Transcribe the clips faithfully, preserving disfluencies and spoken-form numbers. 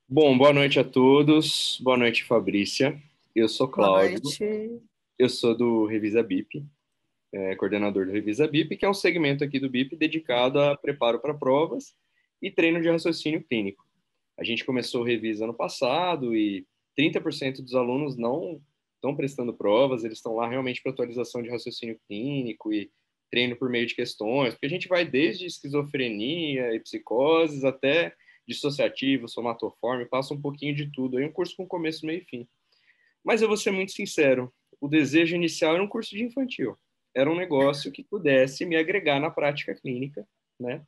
Bom, boa noite a todos. Boa noite, Fabrícia. Eu sou Boa Cláudio. noite. Eu sou do Revisa B I P, é, coordenador do Revisa B I P, que é um segmento aqui do B I P dedicado a preparo para provas e treino de raciocínio clínico. A gente começou o Revisa ano passado e trinta por cento dos alunos não estão prestando provas, eles estão lá realmente para atualização de raciocínio clínico e treino por meio de questões, porque a gente vai desde esquizofrenia e psicoses até dissociativo, somatoforme, passa um pouquinho de tudo. É um curso com começo, meio e fim. Mas eu vou ser muito sincero, o desejo inicial era um curso de infantil. Era um negócio que pudesse me agregar na prática clínica, né?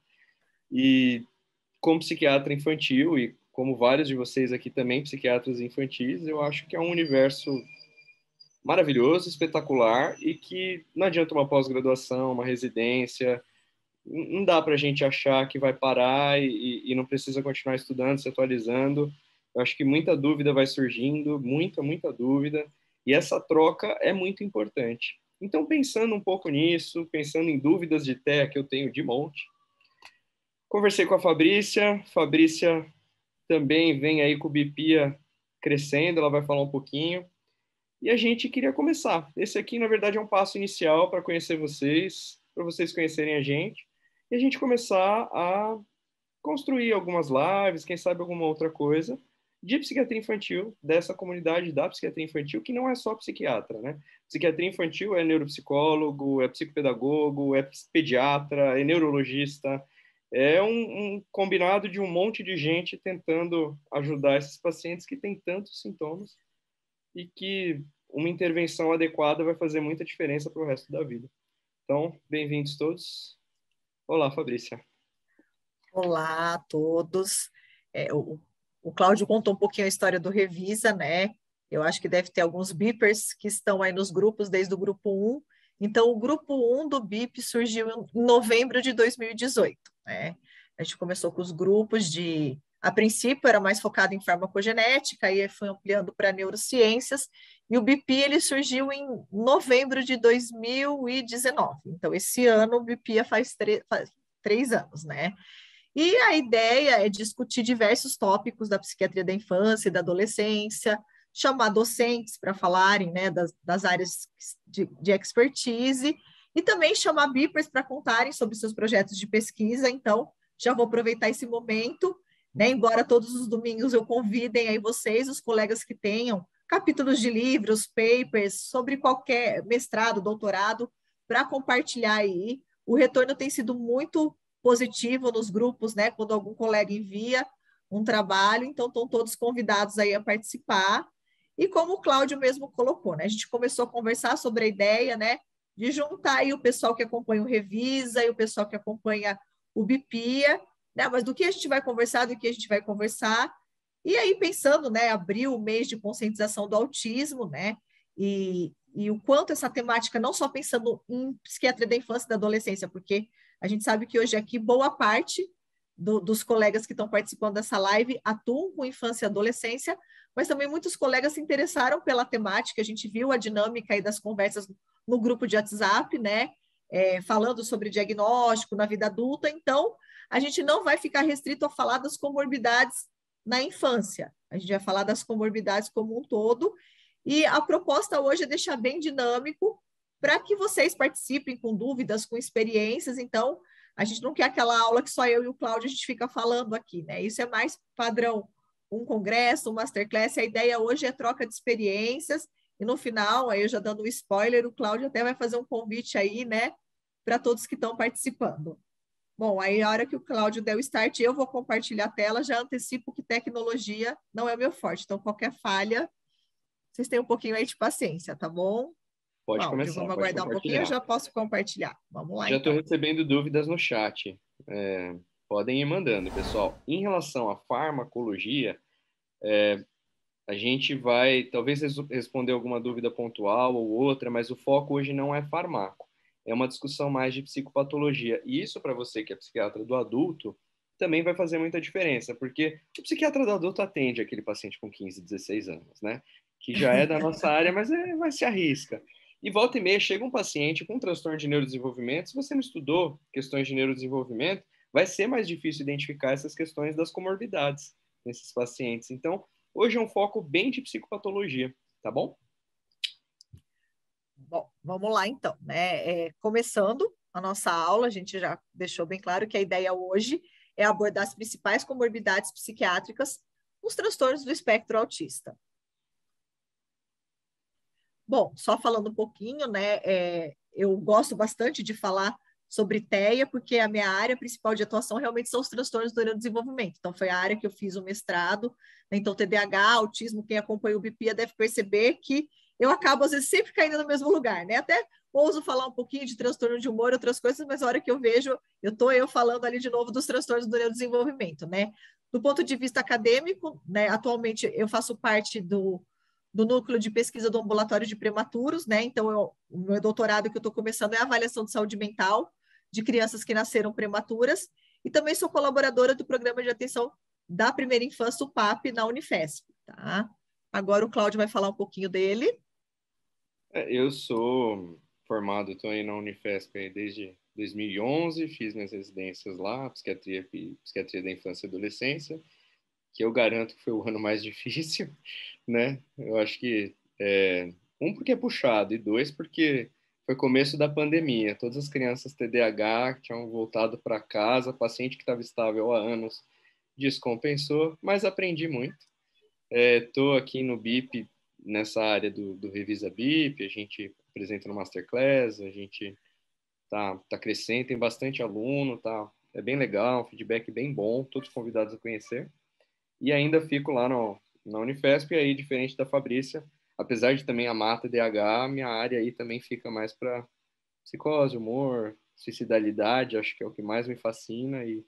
E como psiquiatra infantil e como vários de vocês aqui também, psiquiatras infantis, eu acho que é um universo maravilhoso, espetacular e que não adianta uma pós-graduação, uma residência, não dá para a gente achar que vai parar e, e não precisa continuar estudando, se atualizando. Eu acho que muita dúvida vai surgindo, muita, muita dúvida, e essa troca é muito importante. Então, pensando um pouco nisso, pensando em dúvidas de T E A que eu tenho de monte, conversei com a Fabrícia. Fabrícia também vem aí com o Bipia crescendo, ela vai falar um pouquinho. E a gente queria começar. Esse aqui, na verdade, é um passo inicial para conhecer vocês, para vocês conhecerem a gente, e a gente começar a construir algumas lives, quem sabe alguma outra coisa, de psiquiatria infantil, dessa comunidade da psiquiatria infantil, que não é só psiquiatra, né? Psiquiatria infantil é neuropsicólogo, é psicopedagogo, é pediatra, é neurologista, é um, um combinado de um monte de gente tentando ajudar esses pacientes que têm tantos sintomas e que uma intervenção adequada vai fazer muita diferença para o resto da vida. Então, bem-vindos todos. Olá, Fabrícia. Olá a todos. É, o, o Cláudio contou um pouquinho a história do Revisa, né? Eu acho que deve ter alguns BIPers que estão aí nos grupos, desde o grupo um. Então, o grupo um do B I P surgiu em novembro de dois mil e dezoito, né? A gente começou com os grupos de... A princípio, era mais focado em farmacogenética, aí foi ampliando para neurociências, e o B I P ele surgiu em novembro de dois mil e dezenove. Então, esse ano, o B I P faz, faz três anos, né? E a ideia é discutir diversos tópicos da psiquiatria da infância e da adolescência, chamar docentes para falarem, né, das, das áreas de, de expertise, e também chamar BIPers para contarem sobre seus projetos de pesquisa. Então, já vou aproveitar esse momento, né, embora todos os domingos eu convidem aí vocês, os colegas que tenham capítulos de livros, papers, sobre qualquer mestrado, doutorado, para compartilhar aí. O retorno tem sido muito positivo nos grupos, né? Quando algum colega envia um trabalho, então estão todos convidados aí a participar. E como o Cláudio mesmo colocou, né? A gente começou a conversar sobre a ideia, né? De juntar aí o pessoal que acompanha o Revisa e o pessoal que acompanha o Bipia, né? Mas do que a gente vai conversar, do que a gente vai conversar. E aí, pensando, né? Abril, o mês de conscientização do autismo, né? E, e o quanto essa temática, não só pensando em psiquiatria da infância e da adolescência, porque a gente sabe que hoje aqui boa parte do, dos colegas que estão participando dessa live atuam com infância e adolescência, mas também muitos colegas se interessaram pela temática. A gente viu a dinâmica aí das conversas no grupo de WhatsApp, né? É, falando sobre diagnóstico na vida adulta. Então, a gente não vai ficar restrito a falar das comorbidades na infância. A gente vai falar das comorbidades como um todo. E a proposta hoje é deixar bem dinâmico para que vocês participem com dúvidas, com experiências. Então, a gente não quer aquela aula que só eu e o Cláudio a gente fica falando aqui, né? Isso é mais padrão, um congresso, um masterclass. A ideia hoje é troca de experiências. E no final, aí eu já dando um spoiler, o Cláudio até vai fazer um convite aí, né, para todos que estão participando. Bom, aí a hora que o Cláudio der o start, eu vou compartilhar a tela, já antecipo que tecnologia não é meu forte. Então, qualquer falha, vocês têm um pouquinho aí de paciência, tá bom? Pode Cláudio, começar, vamos pode aguardar um pouquinho, eu compartilhar. já posso compartilhar. Vamos lá, Já estou então. recebendo dúvidas no chat. É, podem ir mandando, pessoal. Em relação à farmacologia, a gente vai talvez responder alguma dúvida pontual ou outra, mas o foco hoje não é farmaco. É uma discussão mais de psicopatologia. E isso, para você que é psiquiatra do adulto, também vai fazer muita diferença, porque o psiquiatra do adulto atende aquele paciente com quinze, dezesseis anos, né? Que já é da nossa área, mas é, vai se arrisca. E volta e meia chega um paciente com um transtorno de neurodesenvolvimento. Se você não estudou questões de neurodesenvolvimento, vai ser mais difícil identificar essas questões das comorbidades. nesses pacientes. Então, hoje é um foco bem de psicopatologia, tá bom? Bom, vamos lá então, né? É, começando a nossa aula, a gente já deixou bem claro que a ideia hoje é abordar as principais comorbidades psiquiátricas nos transtornos do espectro autista. Bom, só falando um pouquinho, né? É, eu gosto bastante de falar sobre TEA, porque a minha área principal de atuação realmente são os transtornos do neurodesenvolvimento. Então, foi a área que eu fiz o mestrado. Né? Então, T D A H, autismo, quem acompanha o B P I A deve perceber que eu acabo, às vezes, sempre caindo no mesmo lugar, né? Até ouso falar um pouquinho de transtorno de humor e outras coisas, mas a hora que eu vejo, eu estou eu falando ali de novo dos transtornos do neurodesenvolvimento, né? Do ponto de vista acadêmico, né? Atualmente, eu faço parte do do núcleo de pesquisa do ambulatório de prematuros, né? Então, eu, o meu doutorado que eu estou começando é a avaliação de saúde mental de crianças que nasceram prematuras, e também sou colaboradora do programa de atenção da primeira infância, o P A P, na Unifesp, tá? Agora o Cláudio vai falar um pouquinho dele. É, eu sou formado, estou aí na Unifesp aí desde dois mil e onze, fiz minhas residências lá, psiquiatria, psiquiatria da infância e adolescência, que eu garanto que foi o ano mais difícil, né? Eu acho que, é, um, porque é puxado, e dois, porque foi começo da pandemia. Todas as crianças T D A H tinham voltado para casa, paciente que estava estável há anos descompensou, mas aprendi muito. Estou é, aqui no B I P, nessa área do, do Revisa B I P, a gente apresenta no Masterclass, a gente tá, tá crescendo, tem bastante aluno, tá, é bem legal, um feedback bem bom, todos convidados a conhecer. E ainda fico lá no, na Unifesp, e aí, diferente da Fabrícia, apesar de também amar T D A H, minha área aí também fica mais para psicose, humor, suicidalidade, acho que é o que mais me fascina, e,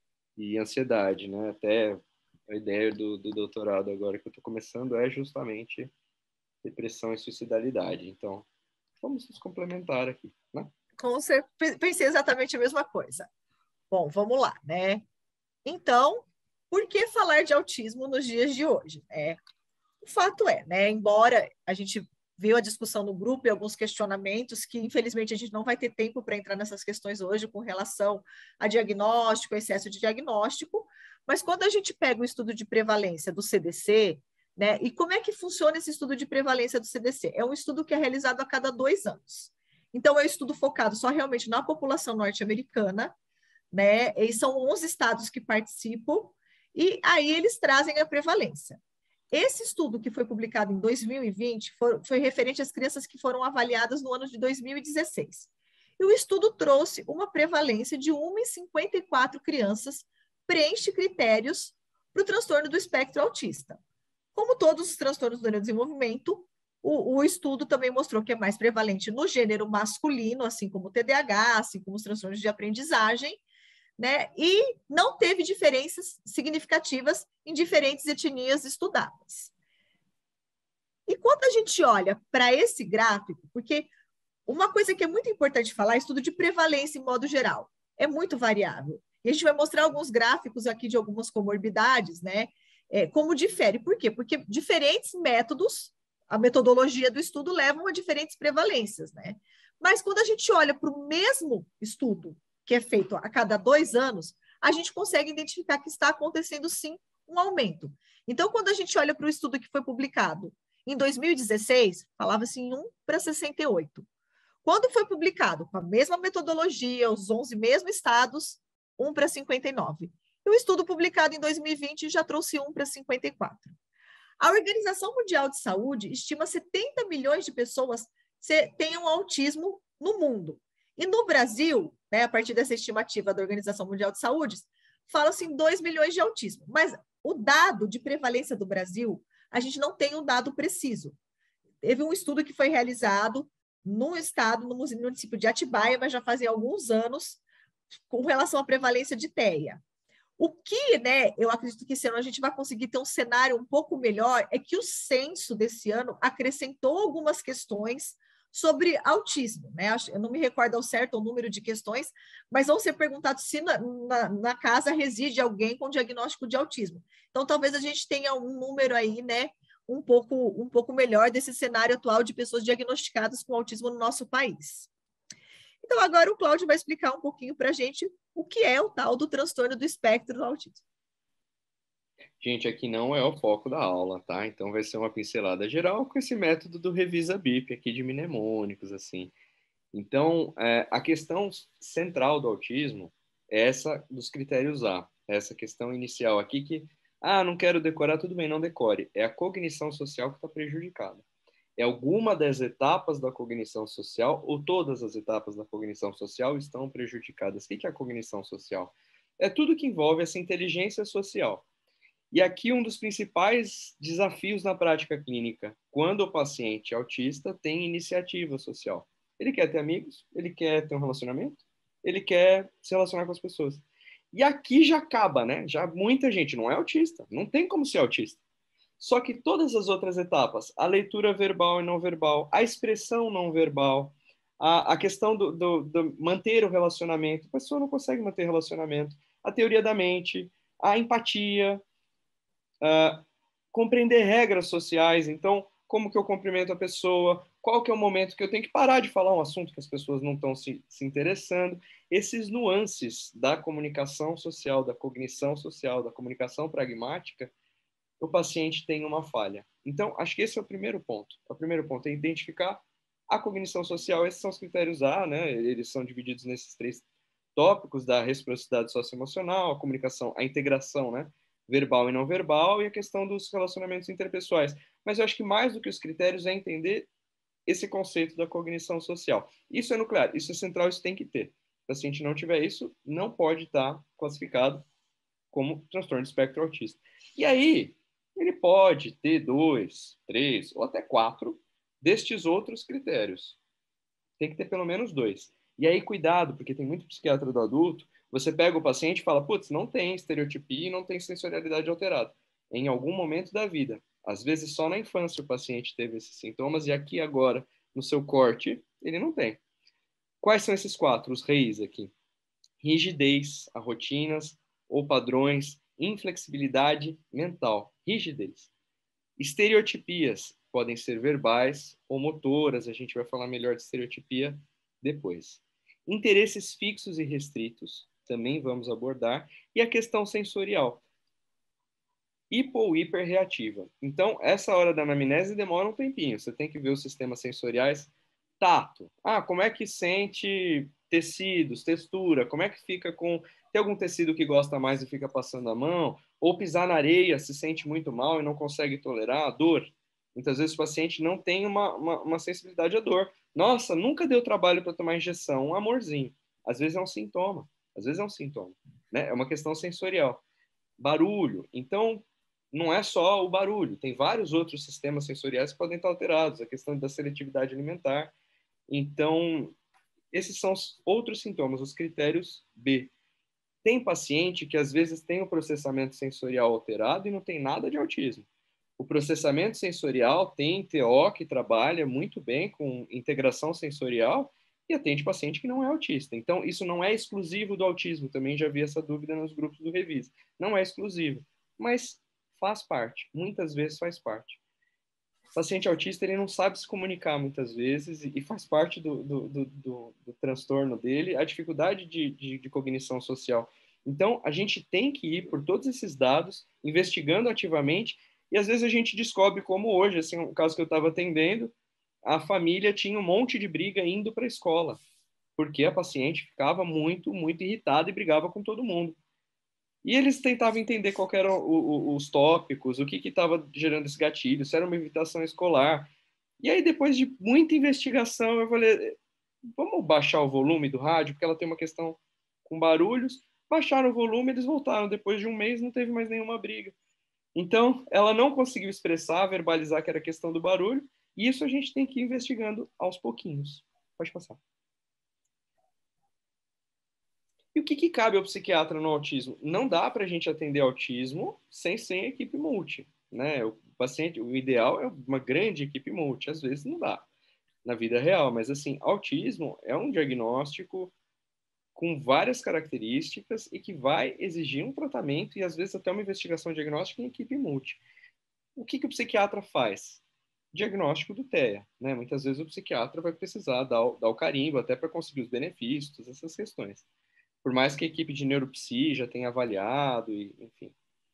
e ansiedade, né? Até a ideia do, do doutorado agora que eu estou começando é justamente depressão e suicidalidade. Então, vamos nos complementar aqui, né? Com certeza, pensei exatamente a mesma coisa. Bom, vamos lá, né? Então, por que falar de autismo nos dias de hoje? É, o fato é, né, embora a gente viu a discussão no grupo e alguns questionamentos que, infelizmente, a gente não vai ter tempo para entrar nessas questões hoje com relação a diagnóstico, excesso de diagnóstico, mas quando a gente pega o estudo de prevalência do C D C, né, e como é que funciona esse estudo de prevalência do C D C? É um estudo que é realizado a cada dois anos. Então, é um estudo focado só realmente na população norte-americana, né, e são onze estados que participam, e aí eles trazem a prevalência. Esse estudo que foi publicado em dois mil e vinte foi, foi referente às crianças que foram avaliadas no ano de dois mil e dezesseis. E o estudo trouxe uma prevalência de uma em cinquenta e quatro crianças preenche critérios para o transtorno do espectro autista. Como todos os transtornos do neurodesenvolvimento, o, o estudo também mostrou que é mais prevalente no gênero masculino, assim como o T D A H, assim como os transtornos de aprendizagem, né? E não teve diferenças significativas em diferentes etnias estudadas. E quando a gente olha para esse gráfico, porque uma coisa que é muito importante falar é estudo de prevalência em modo geral, é muito variável. E a gente vai mostrar alguns gráficos aqui de algumas comorbidades, né? É, como difere. Por quê? Porque diferentes métodos, a metodologia do estudo levam a diferentes prevalências, né? Mas quando a gente olha para o mesmo estudo, que é feito a cada dois anos, a gente consegue identificar que está acontecendo, sim, um aumento. Então, quando a gente olha para o estudo que foi publicado em dois mil e dezesseis, falava-se em um para sessenta e oito. Quando foi publicado com a mesma metodologia, os onze mesmos estados, um para cinquenta e nove. E o estudo publicado em dois mil e vinte já trouxe um para cinquenta e quatro. A Organização Mundial de Saúde estima setenta milhões de pessoas tenham autismo no mundo. E no Brasil, né, a partir dessa estimativa da Organização Mundial de Saúde, fala-se em dois milhões de autismo. Mas o dado de prevalência do Brasil, a gente não tem um dado preciso. Teve um estudo que foi realizado no estado, no município de Atibaia, mas já fazia alguns anos, com relação à prevalência de TEA. O que, né, eu acredito que esse ano a gente vai conseguir ter um cenário um pouco melhor, é que o censo desse ano acrescentou algumas questões sobre autismo, né? Eu não me recordo ao certo o número de questões, mas vão ser perguntados se na, na, na casa reside alguém com diagnóstico de autismo. Então, talvez a gente tenha um número aí, né, um pouco, um pouco melhor desse cenário atual de pessoas diagnosticadas com autismo no nosso país. Então, agora o Cláudio vai explicar um pouquinho para a gente o que é o tal do transtorno do espectro do autismo. Gente, aqui não é o foco da aula, tá? Então vai ser uma pincelada geral com esse método do Revisa B I P aqui de mnemônicos, assim. Então, é, a questão central do autismo é essa dos critérios A, essa questão inicial aqui que, ah, não quero decorar, tudo bem, não decore. É a cognição social que está prejudicada. É alguma das etapas da cognição social ou todas as etapas da cognição social estão prejudicadas. O que é a cognição social? É tudo que envolve essa inteligência social. E aqui um dos principais desafios na prática clínica, quando o paciente autista tem iniciativa social. Ele quer ter amigos, ele quer ter um relacionamento, ele quer se relacionar com as pessoas. E aqui já acaba, né? Já muita gente não é autista, não tem como ser autista. Só que todas as outras etapas, a leitura verbal e não verbal, a expressão não verbal, a, a questão do, do, do manter o relacionamento, a pessoa não consegue manter relacionamento, a teoria da mente, a empatia, uh, compreender regras sociais. Então, como que eu cumprimento a pessoa? Qual que é o momento que eu tenho que parar de falar um assunto que as pessoas não estão se, se interessando? Esses nuances da comunicação social, da cognição social, da comunicação pragmática, o paciente tem uma falha. Então, acho que esse é o primeiro ponto. O primeiro ponto é identificar a cognição social. Esses são os critérios A, né? Eles são divididos nesses três tópicos da reciprocidade socioemocional, a comunicação, a integração, né? Verbal e não verbal, e a questão dos relacionamentos interpessoais. Mas eu acho que mais do que os critérios é entender esse conceito da cognição social. Isso é nuclear, isso é central, isso tem que ter. Se o paciente não tiver isso, não pode estar classificado como transtorno de espectro autista. E aí, ele pode ter dois, três ou até quatro destes outros critérios. Tem que ter pelo menos dois. E aí, cuidado, porque tem muito psiquiatra do adulto, você pega o paciente e fala, putz, não tem estereotipia e não tem sensorialidade alterada. Em algum momento da vida. Às vezes só na infância o paciente teve esses sintomas e aqui agora, no seu corte, ele não tem. Quais são esses quatro, os reis aqui? Rigidez a rotinas ou padrões, inflexibilidade mental, rigidez. Estereotipias podem ser verbais ou motoras, a gente vai falar melhor de estereotipia depois. Interesses fixos e restritos, também vamos abordar, e a questão sensorial, hipo ou hiperreativa. Então, essa hora da anamnese demora um tempinho, você tem que ver os sistemas sensoriais. Tato, ah, como é que sente tecidos, textura, como é que fica com... Tem algum tecido que gosta mais e fica passando a mão? Ou pisar na areia, se sente muito mal e não consegue tolerar? Dor. Muitas vezes o paciente não tem uma, uma, uma sensibilidade à dor. Nossa, nunca deu trabalho para tomar injeção, um amorzinho. Às vezes é um sintoma, às vezes é um sintoma, né? É uma questão sensorial. Barulho. Então, não é só o barulho, tem vários outros sistemas sensoriais que podem estar alterados, a questão da seletividade alimentar. Então, esses são os outros sintomas, os critérios B. Tem paciente que às vezes tem o processamento sensorial alterado e não tem nada de autismo. O processamento sensorial tem T O que trabalha muito bem com integração sensorial e atende paciente que não é autista. Então, isso não é exclusivo do autismo. Também já vi essa dúvida nos grupos do Revisa. Não é exclusivo, mas faz parte. Muitas vezes faz parte. O paciente autista ele não sabe se comunicar muitas vezes e faz parte do, do, do, do, do transtorno dele a dificuldade de, de, de cognição social. Então, a gente tem que ir por todos esses dados, investigando ativamente, e às vezes a gente descobre como hoje, assim, um caso que eu estava atendendo, a família tinha um monte de briga indo para a escola, porque a paciente ficava muito, muito irritada e brigava com todo mundo. E eles tentavam entender qual eram os tópicos, o que estava gerando esse gatilho, se era uma evitação escolar. E aí, depois de muita investigação, eu falei, vamos baixar o volume do rádio, porque ela tem uma questão com barulhos. Baixaram o volume, eles voltaram. Depois de um mês, não teve mais nenhuma briga. Então, ela não conseguiu expressar, verbalizar que era questão do barulho, e isso a gente tem que ir investigando aos pouquinhos. Pode passar. E o que, que cabe ao psiquiatra no autismo? Não dá para a gente atender autismo sem ser equipe multi, né? O paciente, o ideal é uma grande equipe multi, às vezes não dá na vida real, mas assim, autismo é um diagnóstico com várias características e que vai exigir um tratamento e às vezes até uma investigação diagnóstica em equipe multi. O que, que o psiquiatra faz? Diagnóstico do T E A, né? Muitas vezes o psiquiatra vai precisar dar o, dar o carimbo até para conseguir os benefícios, essas questões. Por mais que a equipe de neuropsi já tenha avaliado, e, enfim.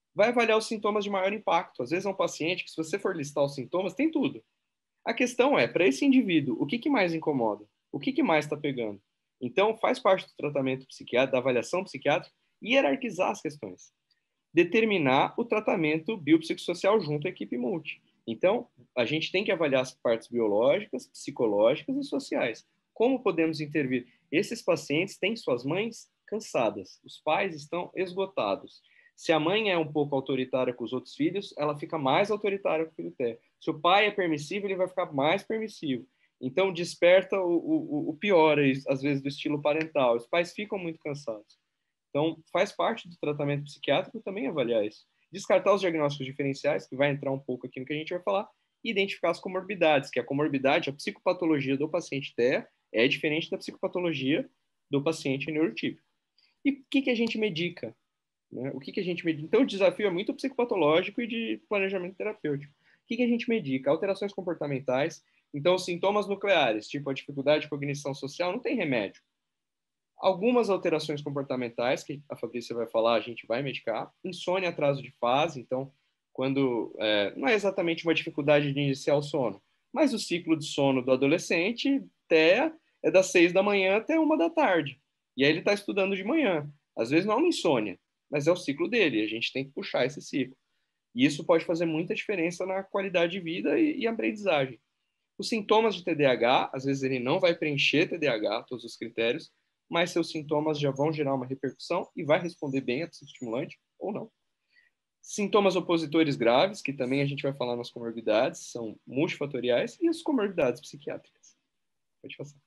vai avaliar os sintomas de maior impacto. Às vezes é um paciente que, se você for listar os sintomas, tem tudo. A questão é, para esse indivíduo, o que, que mais incomoda? O que, que mais está pegando? Então, faz parte do tratamento psiquiátrico, da avaliação psiquiátrica, hierarquizar as questões. Determinar o tratamento biopsicossocial junto à equipe multi. Então, a gente tem que avaliar as partes biológicas, psicológicas e sociais. Como podemos intervir? Esses pacientes têm suas mães cansadas, os pais estão esgotados. Se a mãe é um pouco autoritária com os outros filhos, ela fica mais autoritária com o filho dela. Se o pai é permissivo, ele vai ficar mais permissivo. Então, desperta o, o, o pior, às vezes, do estilo parental. Os pais ficam muito cansados. Então, faz parte do tratamento psiquiátrico também avaliar isso. Descartar os diagnósticos diferenciais, que vai entrar um pouco aqui no que a gente vai falar, e identificar as comorbidades, que a comorbidade, a psicopatologia do paciente T E A é diferente da psicopatologia do paciente neurotípico. E o que, que a gente medica? Né? O que, que a gente medica? Então, o desafio é muito psicopatológico e de planejamento terapêutico. O que, que a gente medica? Alterações comportamentais. Então, sintomas nucleares, tipo a dificuldade de cognição social, não tem remédio. Algumas alterações comportamentais, que a Fabrícia vai falar, a gente vai medicar. Insônia, atraso de fase. Então, quando é, não é exatamente uma dificuldade de iniciar o sono, mas o ciclo de sono do adolescente, T E A, é das seis da manhã até uma da tarde. E aí ele está estudando de manhã. Às vezes não é uma insônia, mas é o ciclo dele. A gente tem que puxar esse ciclo. E isso pode fazer muita diferença na qualidade de vida e, e aprendizagem. Os sintomas de T D A H, às vezes ele não vai preencher T D A H, todos os critérios, mas seus sintomas já vão gerar uma repercussão e vai responder bem a psicoestimulante ou não. Sintomas opositores graves, que também a gente vai falar nas comorbidades, são multifatoriais, e as comorbidades psiquiátricas. Pode passar.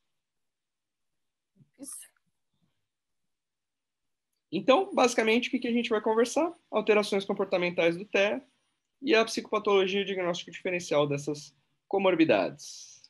Isso. Então, basicamente, o que a gente vai conversar? Alterações comportamentais do T E A e a psicopatologia e o diagnóstico diferencial dessas comorbidades.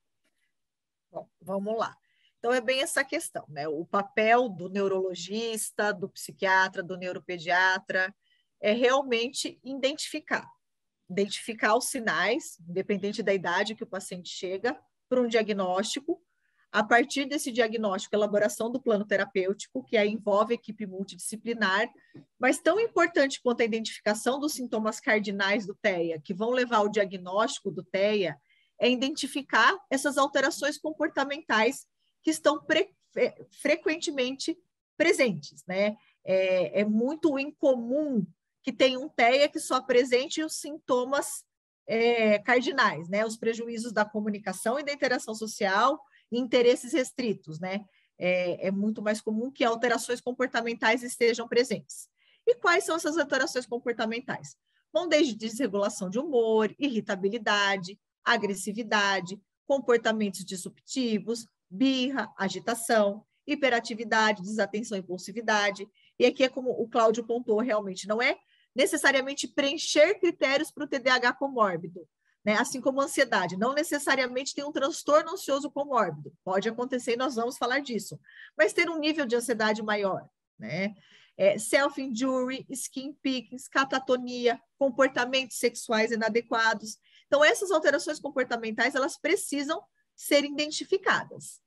Bom, vamos lá. Então, é bem essa questão, né? O papel do neurologista, do psiquiatra, do neuropediatra, é realmente identificar. Identificar os sinais, independente da idade que o paciente chega, para um diagnóstico. A partir desse diagnóstico, elaboração do plano terapêutico, que aí envolve equipe multidisciplinar, mas tão importante quanto a identificação dos sintomas cardinais do T E A, que vão levar ao diagnóstico do T E A, é identificar essas alterações comportamentais que estão pre- frequentemente presentes, né? É, é muito incomum que tenha um T E A que só apresente os sintomas é, cardinais, né? Os prejuízos da comunicação e da interação social e interesses restritos, né? É, é muito mais comum que alterações comportamentais estejam presentes. E quais são essas alterações comportamentais? Vão desde desregulação de humor, irritabilidade, agressividade, comportamentos disruptivos, birra, agitação, hiperatividade, desatenção e impulsividade. E aqui é como o Cláudio pontuou, realmente não é necessariamente preencher critérios para o T D A H comórbido, né? Assim como a ansiedade, não necessariamente tem um transtorno ansioso comórbido, pode acontecer e nós vamos falar disso, mas ter um nível de ansiedade maior, né? É, self-injury, skin picking, catatonia, comportamentos sexuais inadequados. Então, essas alterações comportamentais, elas precisam ser identificadas.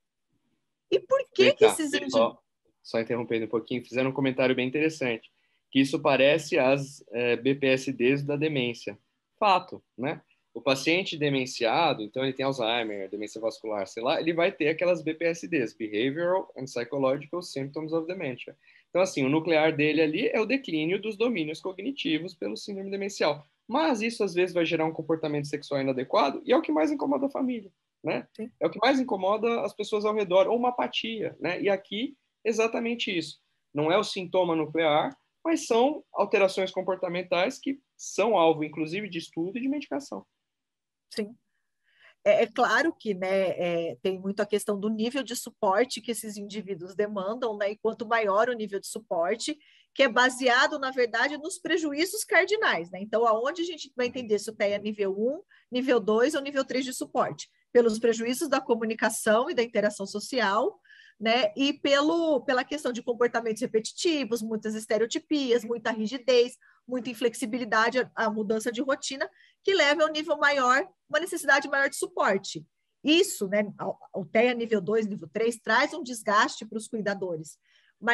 E por que que esses indivíduos... Só, só interrompendo um pouquinho, fizeram um comentário bem interessante, que isso parece as é, B P S Ds da demência. Fato, né? O paciente demenciado, então ele tem Alzheimer, demência vascular, sei lá, ele vai ter aquelas B P S Ds, Behavioral and Psychological Symptoms of Dementia. Então, assim, o nuclear dele ali é o declínio dos domínios cognitivos pelo síndrome demencial. Mas isso, às vezes, vai gerar um comportamento sexual inadequado e é o que mais incomoda a família, né? Sim. É o que mais incomoda as pessoas ao redor, ou uma apatia, né? E aqui, exatamente isso. Não é o sintoma nuclear, mas são alterações comportamentais que são alvo, inclusive, de estudo e de medicação. Sim. É, é claro que, né, é, tem muito a questão do nível de suporte que esses indivíduos demandam, né, e quanto maior o nível de suporte, que é baseado, na verdade, nos prejuízos cardinais, né? Então, aonde a gente vai entender se o T E A é nível um, nível dois ou nível três de suporte? Pelos prejuízos da comunicação e da interação social, né? E pelo, pela questão de comportamentos repetitivos, muitas estereotipias, muita rigidez, muita inflexibilidade, a, a mudança de rotina, que leva a um nível maior, uma necessidade maior de suporte. Isso, né, o T E A nível dois, nível três, traz um desgaste para os cuidadores, mas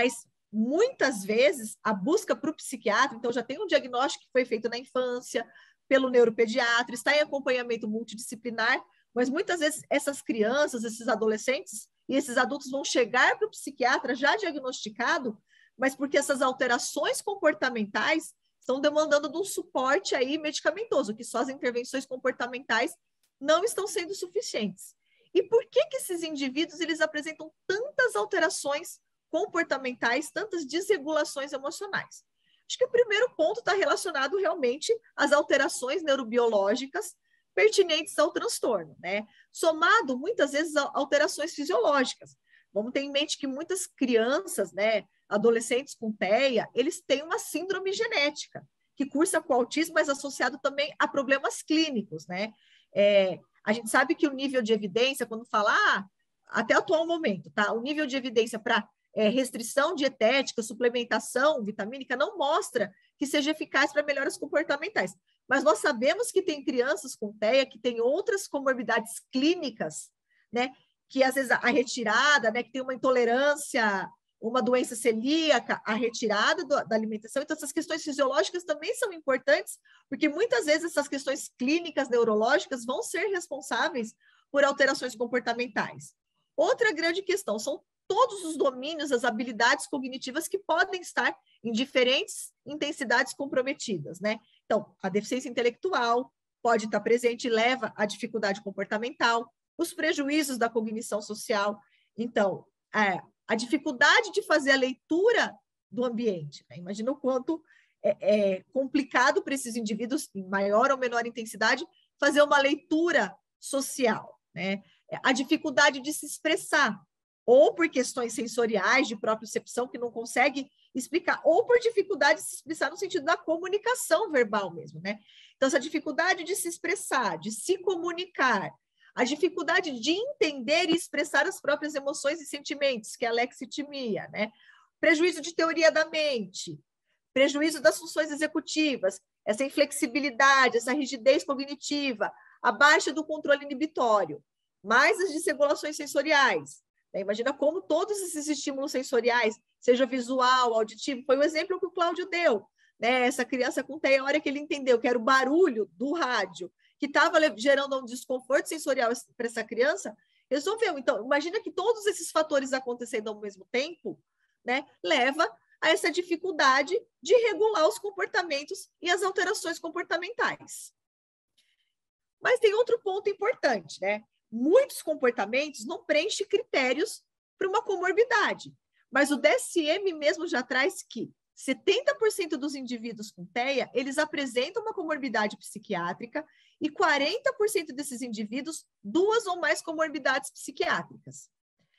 muitas vezes, a busca para o psiquiatra, então já tem um diagnóstico que foi feito na infância, pelo neuropediatra, está em acompanhamento multidisciplinar, mas muitas vezes essas crianças, esses adolescentes e esses adultos vão chegar para o psiquiatra já diagnosticado, mas porque essas alterações comportamentais estão demandando de um suporte aí medicamentoso, que só as intervenções comportamentais não estão sendo suficientes. E por que que esses indivíduos eles apresentam tantas alterações comportamentais, tantas desregulações emocionais? Acho que o primeiro ponto está relacionado realmente às alterações neurobiológicas pertinentes ao transtorno, né? Somado, muitas vezes, a alterações fisiológicas. Vamos ter em mente que muitas crianças, né, adolescentes com T E A, eles têm uma síndrome genética, que cursa com autismo, mas associado também a problemas clínicos, né? É, a gente sabe que o nível de evidência, quando fala, ah, até o atual momento, tá? O nível de evidência para é, restrição dietética, suplementação vitamínica, não mostra que seja eficaz para melhoras comportamentais. Mas nós sabemos que tem crianças com T E A que têm outras comorbidades clínicas, né? Que às vezes a retirada, né? Que tem uma intolerância, uma doença celíaca, a retirada do, da alimentação. Então, essas questões fisiológicas também são importantes, porque muitas vezes essas questões clínicas neurológicas vão ser responsáveis por alterações comportamentais. Outra grande questão são todos os domínios, as habilidades cognitivas que podem estar em diferentes intensidades comprometidas, né? Então, a deficiência intelectual pode estar presente e leva à dificuldade comportamental, os prejuízos da cognição social. Então, é, a dificuldade de fazer a leitura do ambiente, né? Imagina o quanto é, é complicado para esses indivíduos, em maior ou menor intensidade, fazer uma leitura social, né? A dificuldade de se expressar, ou por questões sensoriais, de propriocepção, que não consegue explicar, ou por dificuldade de se expressar no sentido da comunicação verbal mesmo, né? Então, essa dificuldade de se expressar, de se comunicar, a dificuldade de entender e expressar as próprias emoções e sentimentos, que é a lexitimia, né? Prejuízo de teoria da mente, prejuízo das funções executivas, essa inflexibilidade, essa rigidez cognitiva, a baixa do controle inibitório, mais as desregulações sensoriais. Né? Imagina como todos esses estímulos sensoriais, seja visual, auditivo, foi o exemplo que o Cláudio deu. Né? Essa criança com T E A, a hora que ele entendeu que era o barulho do rádio, que estava gerando um desconforto sensorial para essa criança, resolveu. Então, imagina que todos esses fatores acontecendo ao mesmo tempo, né, leva a essa dificuldade de regular os comportamentos e as alterações comportamentais. Mas tem outro ponto importante, né? Muitos comportamentos não preenchem critérios para uma comorbidade, mas o D S M mesmo já traz que setenta por cento dos indivíduos com T E A, eles apresentam uma comorbidade psiquiátrica e quarenta por cento desses indivíduos, duas ou mais comorbidades psiquiátricas.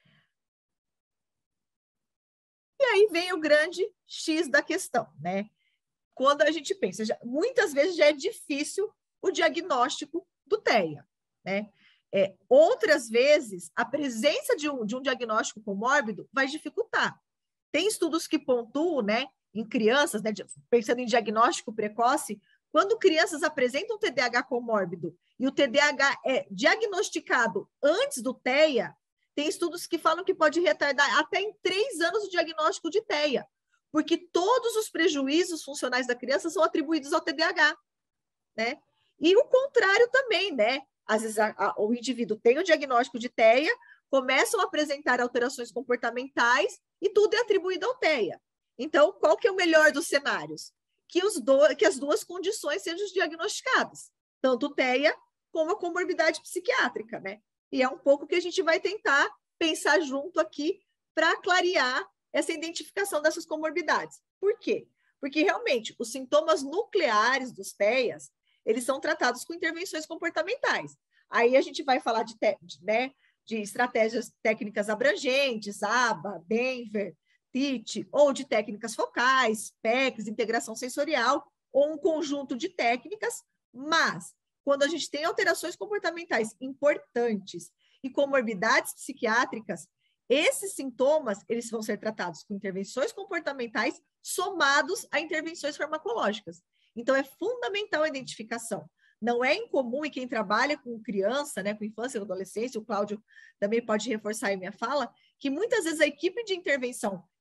E aí vem o grande X da questão, né? Quando a gente pensa, já, muitas vezes já é difícil o diagnóstico do T E A, né? É, outras vezes, a presença de um, de um diagnóstico comórbido vai dificultar. Tem estudos que pontuam, né, em crianças, né, pensando em diagnóstico precoce, quando crianças apresentam T D A H comórbido e o T D A H é diagnosticado antes do T E A, tem estudos que falam que pode retardar até em três anos o diagnóstico de T E A, porque todos os prejuízos funcionais da criança são atribuídos ao T D A H, né? E o contrário também, né? Às vezes a, a, o indivíduo tem o diagnóstico de T E A, começam a apresentar alterações comportamentais e tudo é atribuído ao T E A. Então, qual que é o melhor dos cenários? Que, os do, que as duas condições sejam diagnosticadas, tanto o T E A como a comorbidade psiquiátrica, né? E é um pouco que a gente vai tentar pensar junto aqui para clarear essa identificação dessas comorbidades. Por quê? Porque realmente os sintomas nucleares dos T E As, eles são tratados com intervenções comportamentais. Aí a gente vai falar de, de, né, de estratégias técnicas abrangentes, A B A, Denver, T I T, ou de técnicas focais, P E Cs, integração sensorial, ou um conjunto de técnicas, mas quando a gente tem alterações comportamentais importantes e comorbidades psiquiátricas, esses sintomas, eles vão ser tratados com intervenções comportamentais somados a intervenções farmacológicas. Então, é fundamental a identificação. Não é incomum, e quem trabalha com criança, né, com infância e adolescência, o Cláudio também pode reforçar aí minha fala, que muitas vezes a equipe de intervenção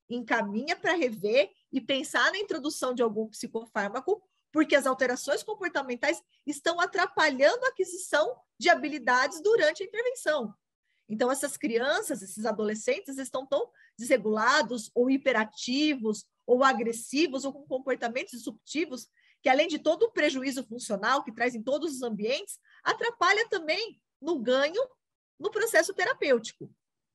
encaminha para rever e pensar na introdução de algum psicofármaco, porque as alterações comportamentais estão atrapalhando a aquisição de habilidades durante a intervenção. Então, essas crianças, esses adolescentes estão tão desregulados ou hiperativos ou agressivos ou com comportamentos disruptivos que, além de todo o prejuízo funcional que traz em todos os ambientes, atrapalha também no ganho no processo terapêutico.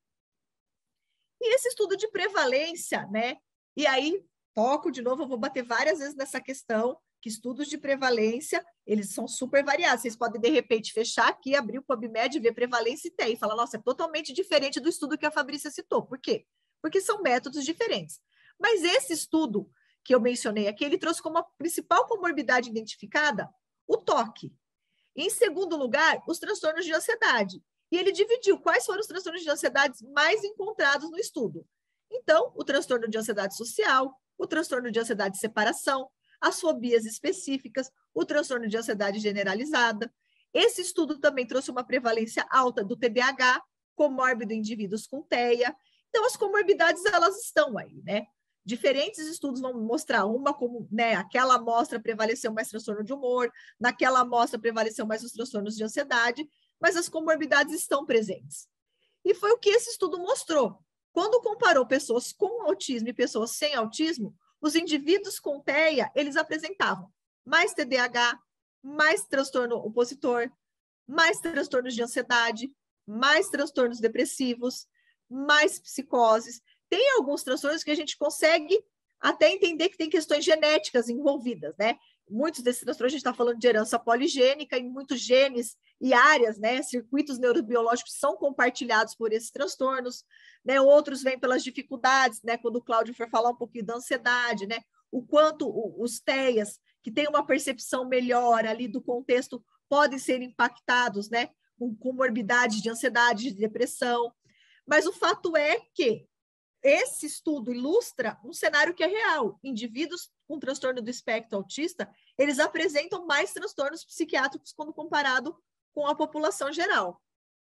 E esse estudo de prevalência, né? E aí, toco de novo, eu vou bater várias vezes nessa questão, que estudos de prevalência, eles são super variados. Vocês podem, de repente, fechar aqui, abrir o PubMed, ver prevalência e T E e falar, nossa, é totalmente diferente do estudo que a Fabrícia citou. Por quê? Porque são métodos diferentes. Mas esse estudo que eu mencionei aqui, ele trouxe como a principal comorbidade identificada o toque. Em segundo lugar, os transtornos de ansiedade. E ele dividiu quais foram os transtornos de ansiedade mais encontrados no estudo. Então, o transtorno de ansiedade social, o transtorno de ansiedade de separação, as fobias específicas, o transtorno de ansiedade generalizada. Esse estudo também trouxe uma prevalência alta do T D A H, comórbido em indivíduos com T E A. Então, as comorbidades, elas estão aí, né? Diferentes estudos vão mostrar uma como, né, aquela amostra prevaleceu mais transtorno de humor, naquela amostra prevaleceu mais os transtornos de ansiedade, mas as comorbidades estão presentes. E foi o que esse estudo mostrou. Quando comparou pessoas com autismo e pessoas sem autismo, os indivíduos com T E A, eles apresentavam mais T D A H, mais transtorno opositor, mais transtornos de ansiedade, mais transtornos depressivos, mais psicoses. Tem alguns transtornos que a gente consegue até entender que tem questões genéticas envolvidas, né? Muitos desses transtornos a gente está falando de herança poligênica, e muitos genes e áreas, né, circuitos neurobiológicos são compartilhados por esses transtornos, né? Outros vêm pelas dificuldades, né? Quando o Cláudio for falar um pouquinho da ansiedade, né? O quanto os T E As, que têm uma percepção melhor ali do contexto, podem ser impactados, né? Com comorbidades de ansiedade, de depressão. Mas o fato é que esse estudo ilustra um cenário que é real. Indivíduos com transtorno do espectro autista, eles apresentam mais transtornos psiquiátricos quando comparado com a população geral.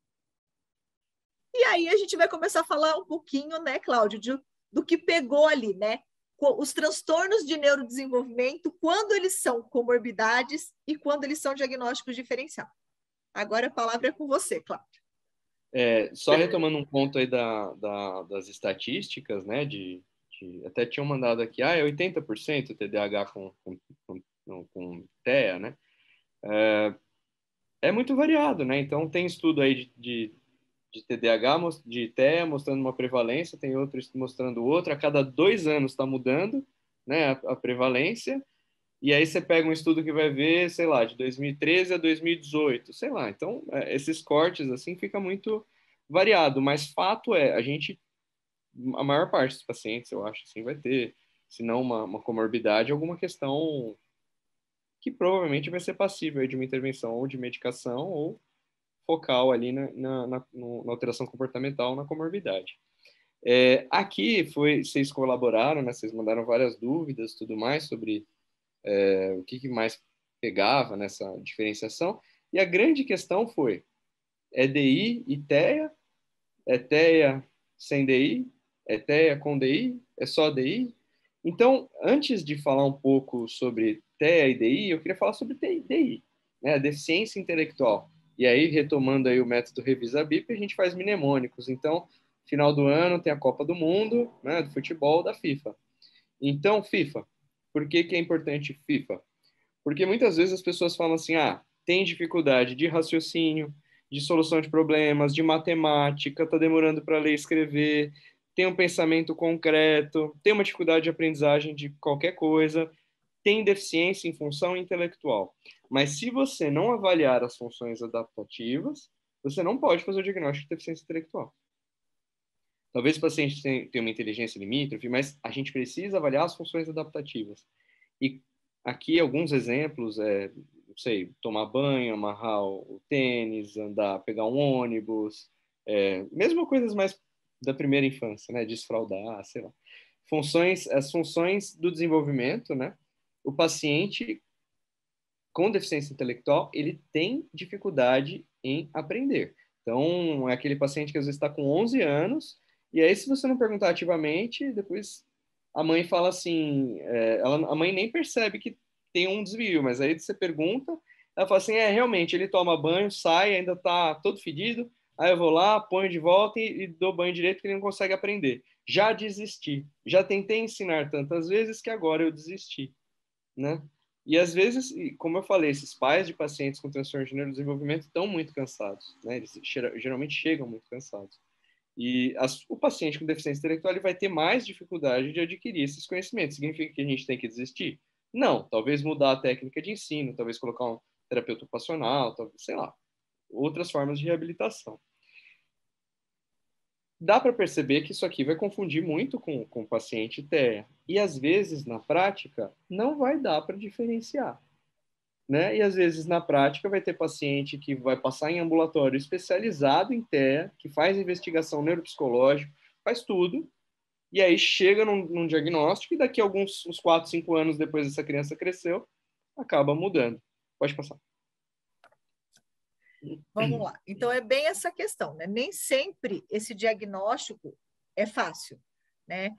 E aí a gente vai começar a falar um pouquinho, né, Cláudio, de, do que pegou ali, né? Os transtornos de neurodesenvolvimento, quando eles são comorbidades e quando eles são diagnósticos diferenciais. Agora a palavra é com você, Cláudio. É, só retomando um ponto aí da, da, das estatísticas, né, de, de, até tinham mandado aqui, ah, é oitenta por cento T D A H com, com, com, com T E A, né, é, é muito variado, né, então tem estudo aí de, de, de T D A H, de T E A mostrando uma prevalência, tem outro mostrando outra, a cada dois anos está mudando, né, a, a prevalência, e aí você pega um estudo que vai ver, sei lá, de dois mil e treze a dois mil e dezoito, sei lá. Então, é, esses cortes, assim, fica muito variado. Mas fato é, a gente, a maior parte dos pacientes, eu acho, assim, vai ter, se não uma, uma comorbidade, alguma questão que provavelmente vai ser passível de uma intervenção ou de medicação ou focal ali na, na, na, na alteração comportamental, na comorbidade. É, aqui foi, vocês colaboraram, né? Vocês mandaram várias dúvidas e tudo mais sobre É, o que, que mais pegava nessa diferenciação. E a grande questão foi, é D I e T E A? É T E A sem D I? É T E A com D I? É só D I? Então, antes de falar um pouco sobre T E A e D I, eu queria falar sobre D I, né? A deficiência intelectual. E aí, retomando aí o método Revisa B I P, a gente faz mnemônicos. Então, final do ano tem a Copa do Mundo, né, do futebol, da FIFA. Então, FIFA. Por que, que é importante FIFA? Porque muitas vezes as pessoas falam assim, ah, tem dificuldade de raciocínio, de solução de problemas, de matemática, está demorando para ler e escrever, tem um pensamento concreto, tem uma dificuldade de aprendizagem de qualquer coisa, tem deficiência em função intelectual. Mas se você não avaliar as funções adaptativas, você não pode fazer o diagnóstico de deficiência intelectual. Talvez o paciente tenha uma inteligência limítrofe, mas a gente precisa avaliar as funções adaptativas. E aqui alguns exemplos, é, não sei, tomar banho, amarrar o tênis, andar, pegar um ônibus, é, mesmo coisas mais da primeira infância, né, desfraldar, sei lá. Funções, as funções do desenvolvimento, né, o paciente com deficiência intelectual, ele tem dificuldade em aprender. Então, é aquele paciente que às vezes está com onze anos E aí, se você não perguntar ativamente, depois a mãe fala assim, é, ela, a mãe nem percebe que tem um desvio, mas aí você pergunta, ela fala assim, é, realmente, ele toma banho, sai, ainda tá todo fedido, aí eu vou lá, ponho de volta e, e dou banho direito que ele não consegue aprender. Já desisti, já tentei ensinar tantas vezes que agora eu desisti, né? E às vezes, como eu falei, esses pais de pacientes com transtorno de neurodesenvolvimento estão muito cansados, né? Eles geralmente chegam muito cansados. E as, o paciente com deficiência intelectual ele vai ter mais dificuldade de adquirir esses conhecimentos. Significa que a gente tem que desistir? Não. Talvez mudar a técnica de ensino, talvez colocar um terapeuta ocupacional, talvez, sei lá, outras formas de reabilitação. Dá para perceber que isso aqui vai confundir muito com, com o paciente T E A. E, às vezes, na prática, não vai dar para diferenciar. Né? E, às vezes, na prática, vai ter paciente que vai passar em ambulatório especializado em T E A, que faz investigação neuropsicológica, faz tudo, e aí chega num, num diagnóstico e daqui a alguns uns quatro, cinco anos depois essa criança cresceu, acaba mudando. Pode passar. Vamos lá. Então, é bem essa questão, né? Nem sempre esse diagnóstico é fácil, né?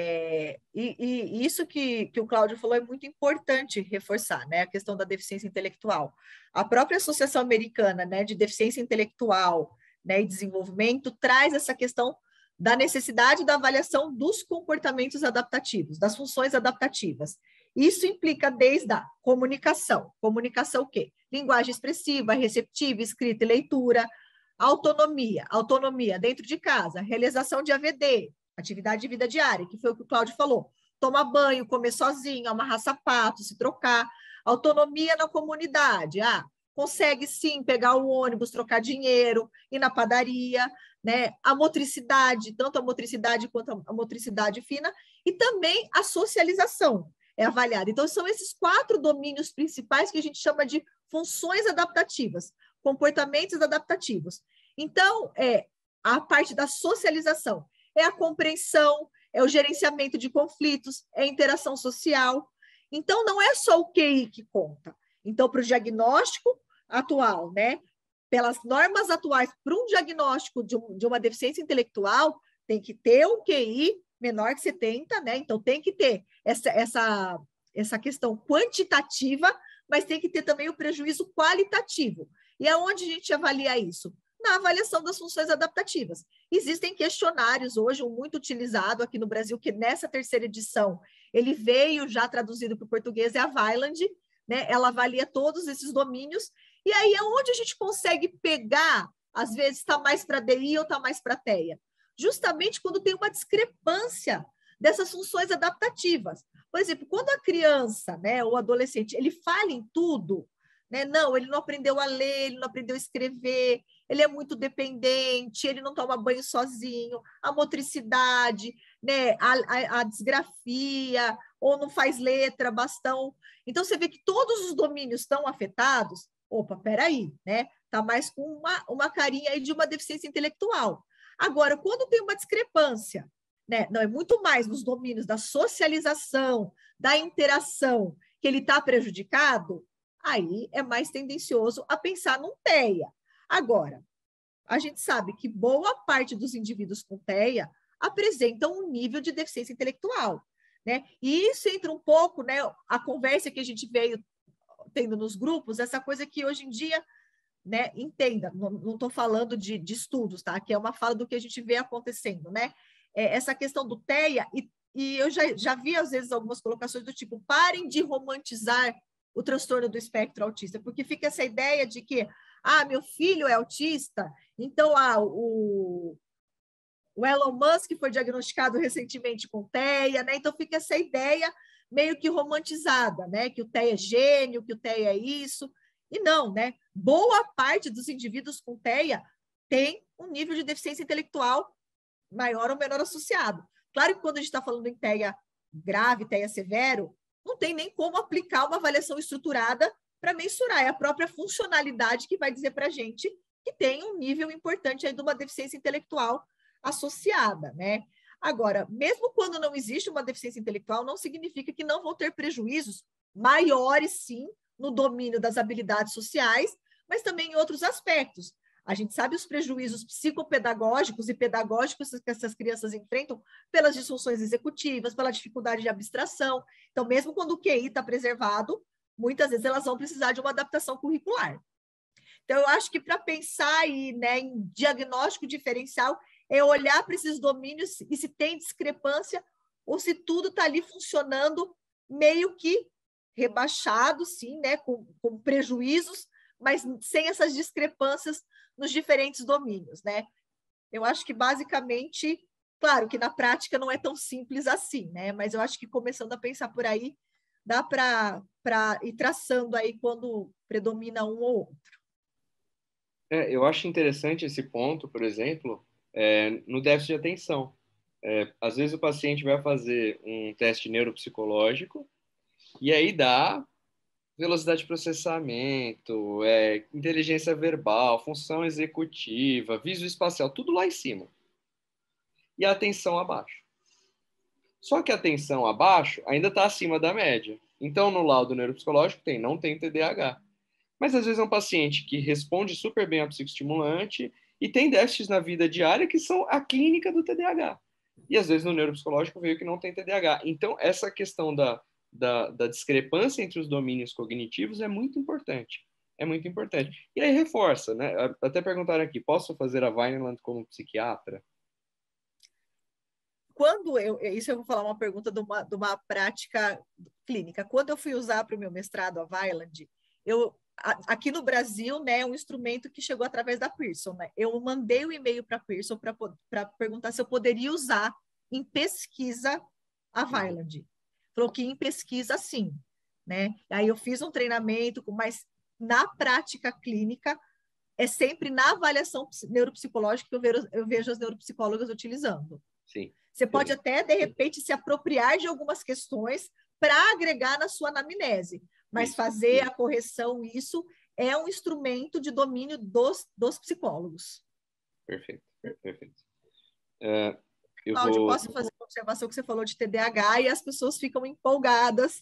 É, e, e isso que, que o Cláudio falou é muito importante reforçar, né? A questão da deficiência intelectual. A própria Associação Americana, né, de Deficiência Intelectual, né, e Desenvolvimento traz essa questão da necessidade da avaliação dos comportamentos adaptativos, das funções adaptativas. Isso implica desde a comunicação. Comunicação o quê? Linguagem expressiva, receptiva, escrita e leitura. Autonomia. Autonomia dentro de casa. Realização de A V D, atividade de vida diária, que foi o que o Cláudio falou. Tomar banho, comer sozinho, amarrar sapato, se trocar. Autonomia na comunidade. Ah, consegue sim pegar o ônibus, trocar dinheiro, ir na padaria, né? A motricidade, tanto a motricidade quanto a motricidade fina, e também a socialização é avaliada. Então, são esses quatro domínios principais que a gente chama de funções adaptativas, comportamentos adaptativos. Então, é a parte da socialização, é a compreensão, é o gerenciamento de conflitos, é a interação social. Então, não é só o Q I que conta. Então, para o diagnóstico atual, né, pelas normas atuais, para um diagnóstico de, um, de uma deficiência intelectual, tem que ter um Q I menor que setenta, né? Então, tem que ter essa, essa, essa questão quantitativa, mas tem que ter também o prejuízo qualitativo. E aonde a gente avalia isso? Na avaliação das funções adaptativas. Existem questionários hoje, um muito utilizado aqui no Brasil, que nessa terceira edição, ele veio já traduzido para o português, é a Vineland, né? Ela avalia todos esses domínios, e aí é onde a gente consegue pegar, às vezes está mais para D I ou está mais para T E A. Justamente quando tem uma discrepância dessas funções adaptativas. Por exemplo, quando a criança, né, ou adolescente, ele fala em tudo, né? Não, ele não aprendeu a ler, ele não aprendeu a escrever, ele é muito dependente, ele não toma banho sozinho, a motricidade, né, a, a, a disgrafia, ou não faz letra, bastão. Então, você vê que todos os domínios estão afetados. Opa, peraí, né? Está mais com uma, uma carinha aí de uma deficiência intelectual. Agora, quando tem uma discrepância, né, não é muito mais nos domínios da socialização, da interação, que ele está prejudicado, aí é mais tendencioso a pensar num T E A. Agora, a gente sabe que boa parte dos indivíduos com T E A apresentam um nível de deficiência intelectual, né? E isso entra um pouco, né, a conversa que a gente veio tendo nos grupos, essa coisa que hoje em dia, né, entenda, não estou falando de, de estudos, tá? Que é uma fala do que a gente vê acontecendo, né? É, essa questão do T E A, e, e eu já, já vi, às vezes, algumas colocações do tipo, parem de romantizar o transtorno do espectro autista, porque fica essa ideia de que, ah, meu filho é autista, então ah, o, o Elon Musk foi diagnosticado recentemente com T E A, né? Então fica essa ideia meio que romantizada, né? Que o T E A é gênio, que o T E A é isso. E não, né? Boa parte dos indivíduos com T E A tem um nível de deficiência intelectual maior ou menor associado. Claro que quando a gente está falando em T E A grave, T E A severo, não tem nem como aplicar uma avaliação estruturada para mensurar. É a própria funcionalidade que vai dizer para a gente que tem um nível importante aí de uma deficiência intelectual associada, né? Agora, mesmo quando não existe uma deficiência intelectual, não significa que não vão ter prejuízos maiores, sim, no domínio das habilidades sociais, mas também em outros aspectos. A gente sabe os prejuízos psicopedagógicos e pedagógicos que essas crianças enfrentam pelas disfunções executivas, pela dificuldade de abstração. Então, mesmo quando o Q I está preservado, muitas vezes elas vão precisar de uma adaptação curricular. Então, eu acho que para pensar aí, né, em diagnóstico diferencial, é olhar para esses domínios e se tem discrepância ou se tudo está ali funcionando meio que rebaixado, sim, né, com, com prejuízos, mas sem essas discrepâncias nos diferentes domínios, né? Eu acho que, basicamente, claro que na prática não é tão simples assim, né? Mas eu acho que começando a pensar por aí, dá para ir traçando aí quando predomina um ou outro. É, eu acho interessante esse ponto, por exemplo, é, no déficit de atenção. É, às vezes o paciente vai fazer um teste neuropsicológico e aí dá velocidade de processamento, é, inteligência verbal, função executiva, visoespacial, tudo lá em cima. E a atenção abaixo. Só que a atenção abaixo ainda está acima da média. Então, no laudo neuropsicológico tem, não tem T D A H. Mas às vezes é um paciente que responde super bem ao psicoestimulante e tem déficits na vida diária que são a clínica do T D A H. E às vezes no neuropsicológico veio que não tem T D A H. Então, essa questão da, da, da discrepância entre os domínios cognitivos é muito importante. É muito importante. E aí reforça, né? Até perguntaram aqui, posso fazer a Vineland como psiquiatra? Quando eu, isso eu vou falar uma pergunta de uma, de uma prática clínica. Quando eu fui usar para o meu mestrado a Vineland, eu aqui no Brasil, né, é um instrumento que chegou através da Pearson, né? Eu mandei o um e-mail para a Pearson para perguntar se eu poderia usar em pesquisa a Vineland. Falou que em pesquisa, sim, né? Aí eu fiz um treinamento, mas na prática clínica, é sempre na avaliação neuropsicológica que eu vejo, eu vejo as neuropsicólogas utilizando. Sim. Você pode até, de repente, se apropriar de algumas questões para agregar na sua anamnese, mas isso, fazer isso. a correção, isso é um instrumento de domínio dos, dos psicólogos. Perfeito, perfeito. Uh, eu Cláudio, vou... posso fazer uma observação que você falou de T D A H e as pessoas ficam empolgadas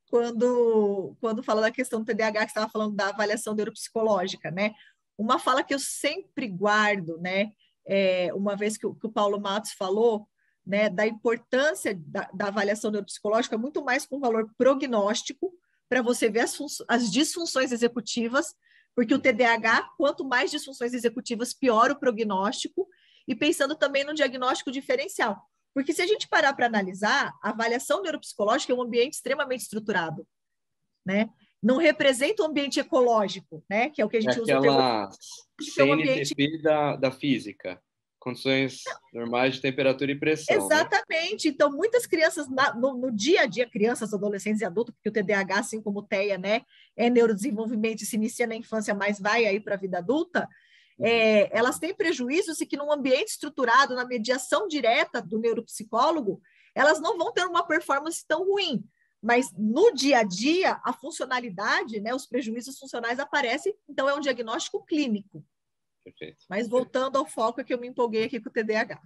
quando, quando fala da questão do T D A H, que você estava falando da avaliação neuropsicológica, né? Uma fala que eu sempre guardo, né? É, uma vez que o, que o Paulo Matos falou, né, da importância da, da avaliação neuropsicológica, muito mais com valor prognóstico, para você ver as, as disfunções executivas, porque o T D A H, quanto mais disfunções executivas, pior o prognóstico, e pensando também no diagnóstico diferencial. Porque se a gente parar para analisar, a avaliação neuropsicológica é um ambiente extremamente estruturado, né? Não representa um ambiente ecológico, né? Que é o que a gente é usa o termo. É um ambiente C N T P da, da física. Condições normais de temperatura e pressão. Exatamente. Né? Então, muitas crianças, na, no, no dia a dia, crianças, adolescentes e adultos, porque o T D A H, assim como o T E A, né, é neurodesenvolvimento e se inicia na infância, mas vai aí para a vida adulta, uhum. é, elas têm prejuízos e que num ambiente estruturado, na mediação direta do neuropsicólogo, elas não vão ter uma performance tão ruim. Mas no dia a dia, a funcionalidade, né, os prejuízos funcionais aparecem, então é um diagnóstico clínico. Perfeito. Mas voltando ao foco, é que eu me empolguei aqui com o T D A H.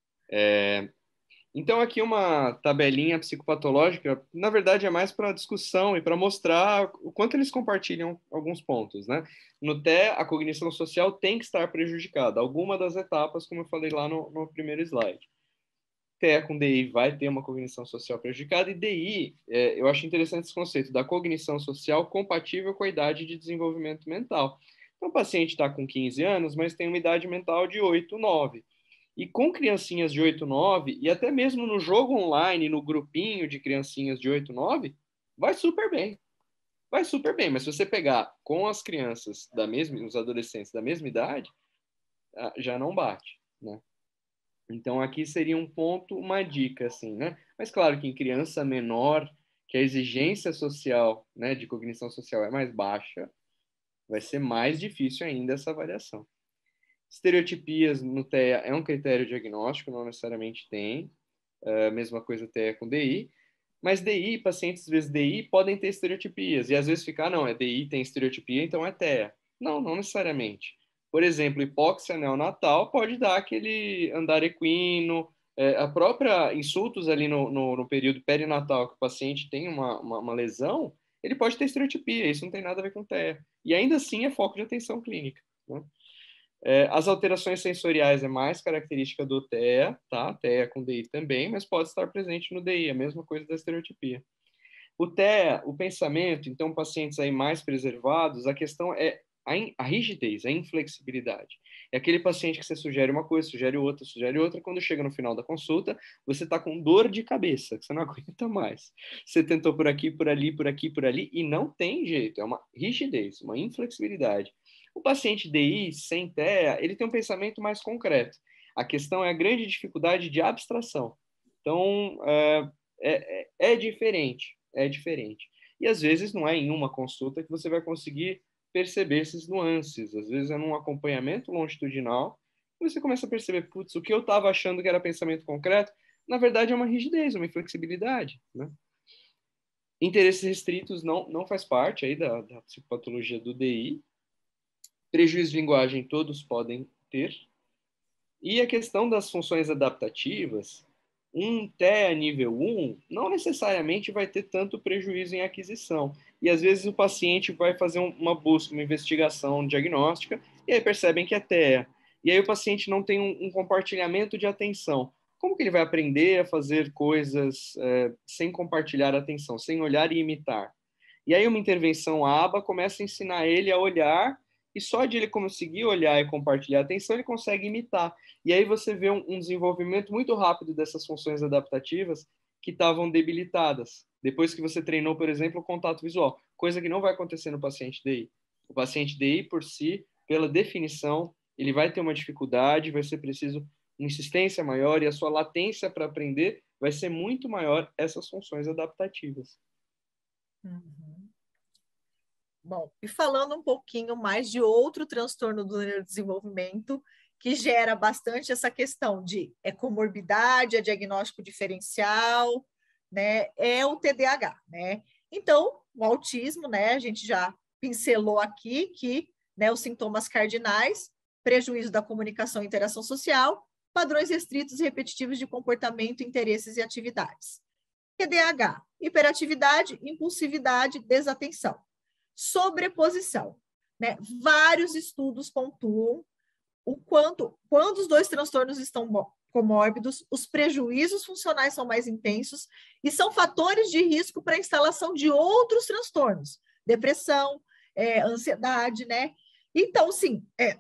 É, então, aqui uma tabelinha psicopatológica, na verdade, é mais para discussão e para mostrar o quanto eles compartilham alguns pontos, né? No T E A, a cognição social tem que estar prejudicada, alguma das etapas, como eu falei lá no, no primeiro slide. T E A com D I vai ter uma cognição social prejudicada, e D I, é, eu acho interessante esse conceito da cognição social compatível com a idade de desenvolvimento mental. Então, o paciente está com quinze anos, mas tem uma idade mental de oito, nove. E com criancinhas de oito, nove, e até mesmo no jogo online, no grupinho de criancinhas de oito, nove, vai super bem. Vai super bem, mas se você pegar com as crianças da mesma, os adolescentes da mesma idade, já não bate, né? Então, aqui seria um ponto, uma dica, assim, né? Mas, claro que em criança menor, que a exigência social, né, de cognição social é mais baixa, vai ser mais difícil ainda essa avaliação. Estereotipias no T E A é um critério diagnóstico, não necessariamente tem. A mesma coisa T E A com D I. Mas D I, pacientes, às vezes, D I podem ter estereotipias. E às vezes fica, ah, não, é D I, tem estereotipia, então é T E A. Não, não necessariamente. Por exemplo, hipóxia neonatal pode dar aquele andar equino, é, a própria insultos ali no, no, no período perinatal, que o paciente tem uma, uma, uma lesão, ele pode ter estereotipia, isso não tem nada a ver com T E A. E ainda assim é foco de atenção clínica, né? É, as alterações sensoriais é mais característica do T E A, tá? T E A com D I também, mas pode estar presente no D I, a mesma coisa da estereotipia. O T E A, o pensamento, então, pacientes aí mais preservados, a questão é a, in, a rigidez, a inflexibilidade. É aquele paciente que você sugere uma coisa, sugere outra, sugere outra, quando chega no final da consulta, você está com dor de cabeça, que você não aguenta mais. Você tentou por aqui, por ali, por aqui, por ali, e não tem jeito, é uma rigidez, uma inflexibilidade. O paciente D I, sem T E A, ele tem um pensamento mais concreto. A questão é a grande dificuldade de abstração. Então, é, é, é diferente, é diferente. E às vezes não é em uma consulta que você vai conseguir perceber esses nuances. Às vezes é num acompanhamento longitudinal que você começa a perceber, putz, o que eu estava achando que era pensamento concreto, na verdade é uma rigidez, uma inflexibilidade, né? Interesses restritos não, não faz parte aí da, da psicopatologia do D I. Prejuízo de linguagem todos podem ter. E a questão das funções adaptativas, um T E A nível um não necessariamente vai ter tanto prejuízo em aquisição. E às vezes o paciente vai fazer uma busca, uma investigação diagnóstica, e aí percebem que é T E A. E aí o paciente não tem um, um compartilhamento de atenção. Como que ele vai aprender a fazer coisas é, sem compartilhar atenção, sem olhar e imitar? E aí uma intervenção A B A começa a ensinar ele a olhar, e só de ele conseguir olhar e compartilhar atenção, ele consegue imitar. E aí você vê um, um desenvolvimento muito rápido dessas funções adaptativas que estavam debilitadas. Depois que você treinou, por exemplo, o contato visual, coisa que não vai acontecer no paciente D I. O paciente D I, por si, pela definição, ele vai ter uma dificuldade, vai ser preciso uma insistência maior e a sua latência para aprender vai ser muito maior essas funções adaptativas. Uhum. Bom, e falando um pouquinho mais de outro transtorno do neurodesenvolvimento que gera bastante essa questão de é comorbidade, é diagnóstico diferencial, né? É o T D A H, né? Então, o autismo, né? A gente já pincelou aqui que, né, os sintomas cardinais, prejuízo da comunicação e interação social, padrões restritos e repetitivos de comportamento, interesses e atividades. T D A H, hiperatividade, impulsividade, desatenção. Sobreposição, né? Vários estudos pontuam o quanto, quando os dois transtornos estão comórbidos, os prejuízos funcionais são mais intensos e são fatores de risco para a instalação de outros transtornos, depressão, é, ansiedade, né? Então, sim, é,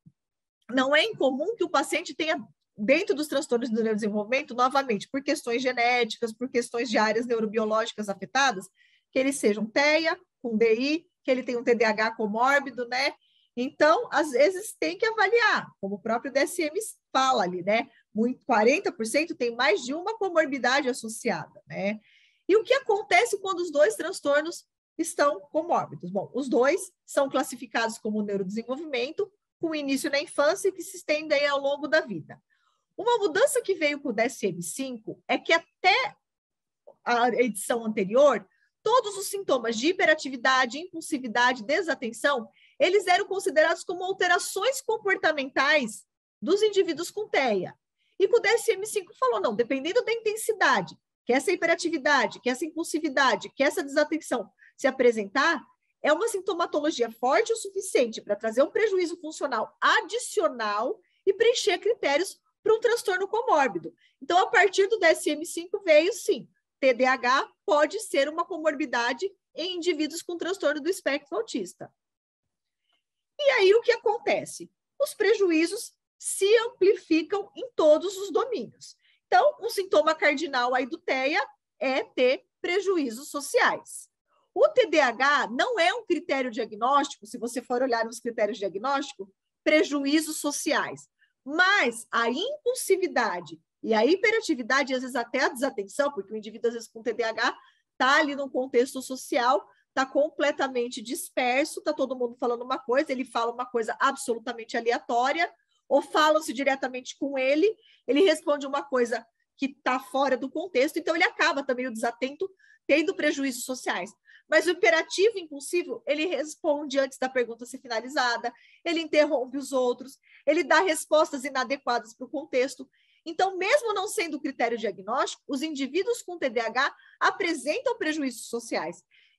não é incomum que o paciente tenha, dentro dos transtornos do neurodesenvolvimento, novamente, por questões genéticas, por questões de áreas neurobiológicas afetadas, que eles sejam T E A, com D I, que ele tem um T D A H comórbido, né? Então, às vezes, tem que avaliar, como o próprio D S M fala ali, né? Muito, quarenta por cento tem mais de uma comorbidade associada, né? E o que acontece quando os dois transtornos estão comórbidos? Bom, os dois são classificados como neurodesenvolvimento, com início na infância e que se estendem ao longo da vida. Uma mudança que veio com o D S M cinco é que até a edição anterior, todos os sintomas de hiperatividade, impulsividade, desatenção, eles eram considerados como alterações comportamentais dos indivíduos com T E A. E com o D S M cinco falou, não, dependendo da intensidade, que essa hiperatividade, que essa impulsividade, que essa desatenção se apresentar, é uma sintomatologia forte o suficiente para trazer um prejuízo funcional adicional e preencher critérios para um transtorno comórbido. Então, a partir do D S M cinco veio, sim, T D A H pode ser uma comorbidade em indivíduos com transtorno do espectro autista. E aí, o que acontece? Os prejuízos se amplificam em todos os domínios. Então, um sintoma cardinal aí do T E A é ter prejuízos sociais. O T D A H não é um critério diagnóstico, se você for olhar nos critérios diagnósticos, prejuízos sociais. Mas a impulsividade e a hiperatividade, às vezes até a desatenção, porque o indivíduo, às vezes, com T D A H, está ali num contexto social, está completamente disperso, está todo mundo falando uma coisa, ele fala uma coisa absolutamente aleatória, ou falam-se diretamente com ele, ele responde uma coisa que está fora do contexto, então ele acaba também, o desatento, tendo prejuízos sociais. Mas o hiperativo impulsivo, ele responde antes da pergunta ser finalizada, ele interrompe os outros, ele dá respostas inadequadas para o contexto. Então, mesmo não sendo critério diagnóstico, os indivíduos com T D A H apresentam prejuízos sociais.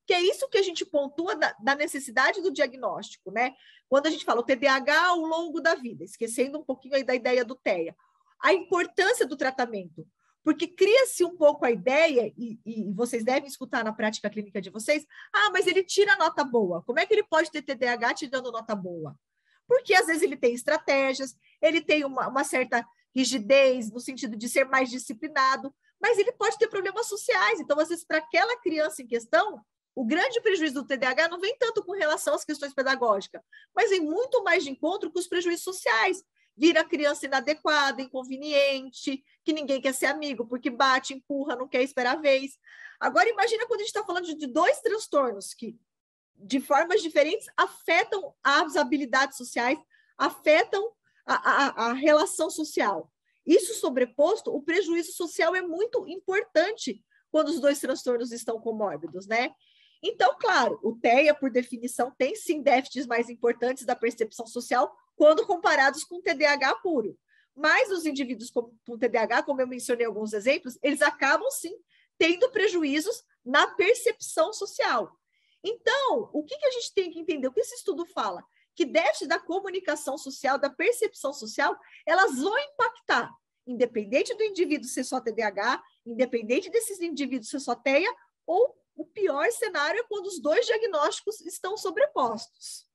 que é isso que a gente pontua da, da necessidade do diagnóstico, né? Quando a gente fala o T D A H ao longo da vida, esquecendo um pouquinho aí da ideia do T E A, a importância do tratamento, porque cria-se um pouco a ideia, e, e vocês devem escutar na prática clínica de vocês, ah, mas ele tira nota boa, como é que ele pode ter T D A H te dando nota boa? Porque às vezes ele tem estratégias, ele tem uma, uma certa rigidez, no sentido de ser mais disciplinado, mas ele pode ter problemas sociais, então às vezes para aquela criança em questão, o grande prejuízo do T D A H não vem tanto com relação às questões pedagógicas, mas vem muito mais de encontro com os prejuízos sociais. Vira criança inadequada, inconveniente, que ninguém quer ser amigo, porque bate, empurra, não quer esperar a vez. Agora, imagina quando a gente está falando de dois transtornos que, de formas diferentes, afetam as habilidades sociais, afetam a, a, a relação social. Isso sobreposto, o prejuízo social é muito importante quando os dois transtornos estão comórbidos, né? Então, claro, o T E A, por definição, tem sim déficits mais importantes da percepção social quando comparados com o T D A H puro. Mas os indivíduos com, com T D A H, como eu mencionei alguns exemplos, eles acabam sim tendo prejuízos na percepção social. Então, o que, que a gente tem que entender? O que esse estudo fala? Que déficit da comunicação social, da percepção social, elas vão impactar, independente do indivíduo ser só T D A H, independente desses indivíduos ser só T E A, ou o pior cenário é quando os dois diagnósticos estão sobrepostos.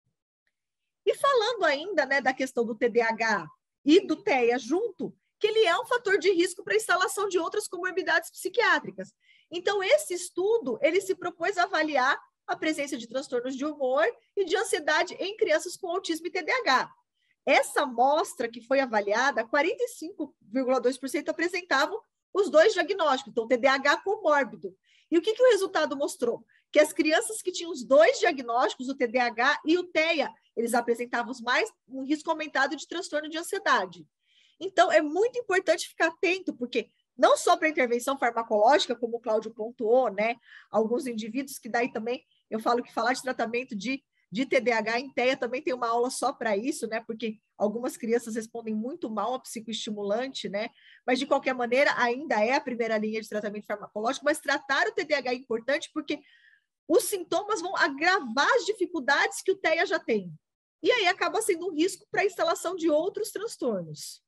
E falando ainda, né, da questão do T D A H e do T E A junto, que ele é um fator de risco para a instalação de outras comorbidades psiquiátricas. Então, esse estudo, ele se propôs a avaliar a presença de transtornos de humor e de ansiedade em crianças com autismo e T D A H. Essa amostra que foi avaliada, quarenta e cinco vírgula dois por cento apresentavam os dois diagnósticos, então T D A H comórbido. E o que, que o resultado mostrou? Que as crianças que tinham os dois diagnósticos, o T D A H e o T E A, eles apresentavam mais um risco aumentado de transtorno de ansiedade. Então, é muito importante ficar atento, porque não só para a intervenção farmacológica, como o Cláudio pontuou, né? Alguns indivíduos que daí também, eu falo que falar de tratamento de, de T D A H em T E A também tem uma aula só para isso, né? Porque algumas crianças respondem muito mal a psicoestimulante, né? Mas, de qualquer maneira, ainda é a primeira linha de tratamento farmacológico, mas tratar o T D A H é importante porque os sintomas vão agravar as dificuldades que o T E A já tem. E aí acaba sendo um risco para a instalação de outros transtornos.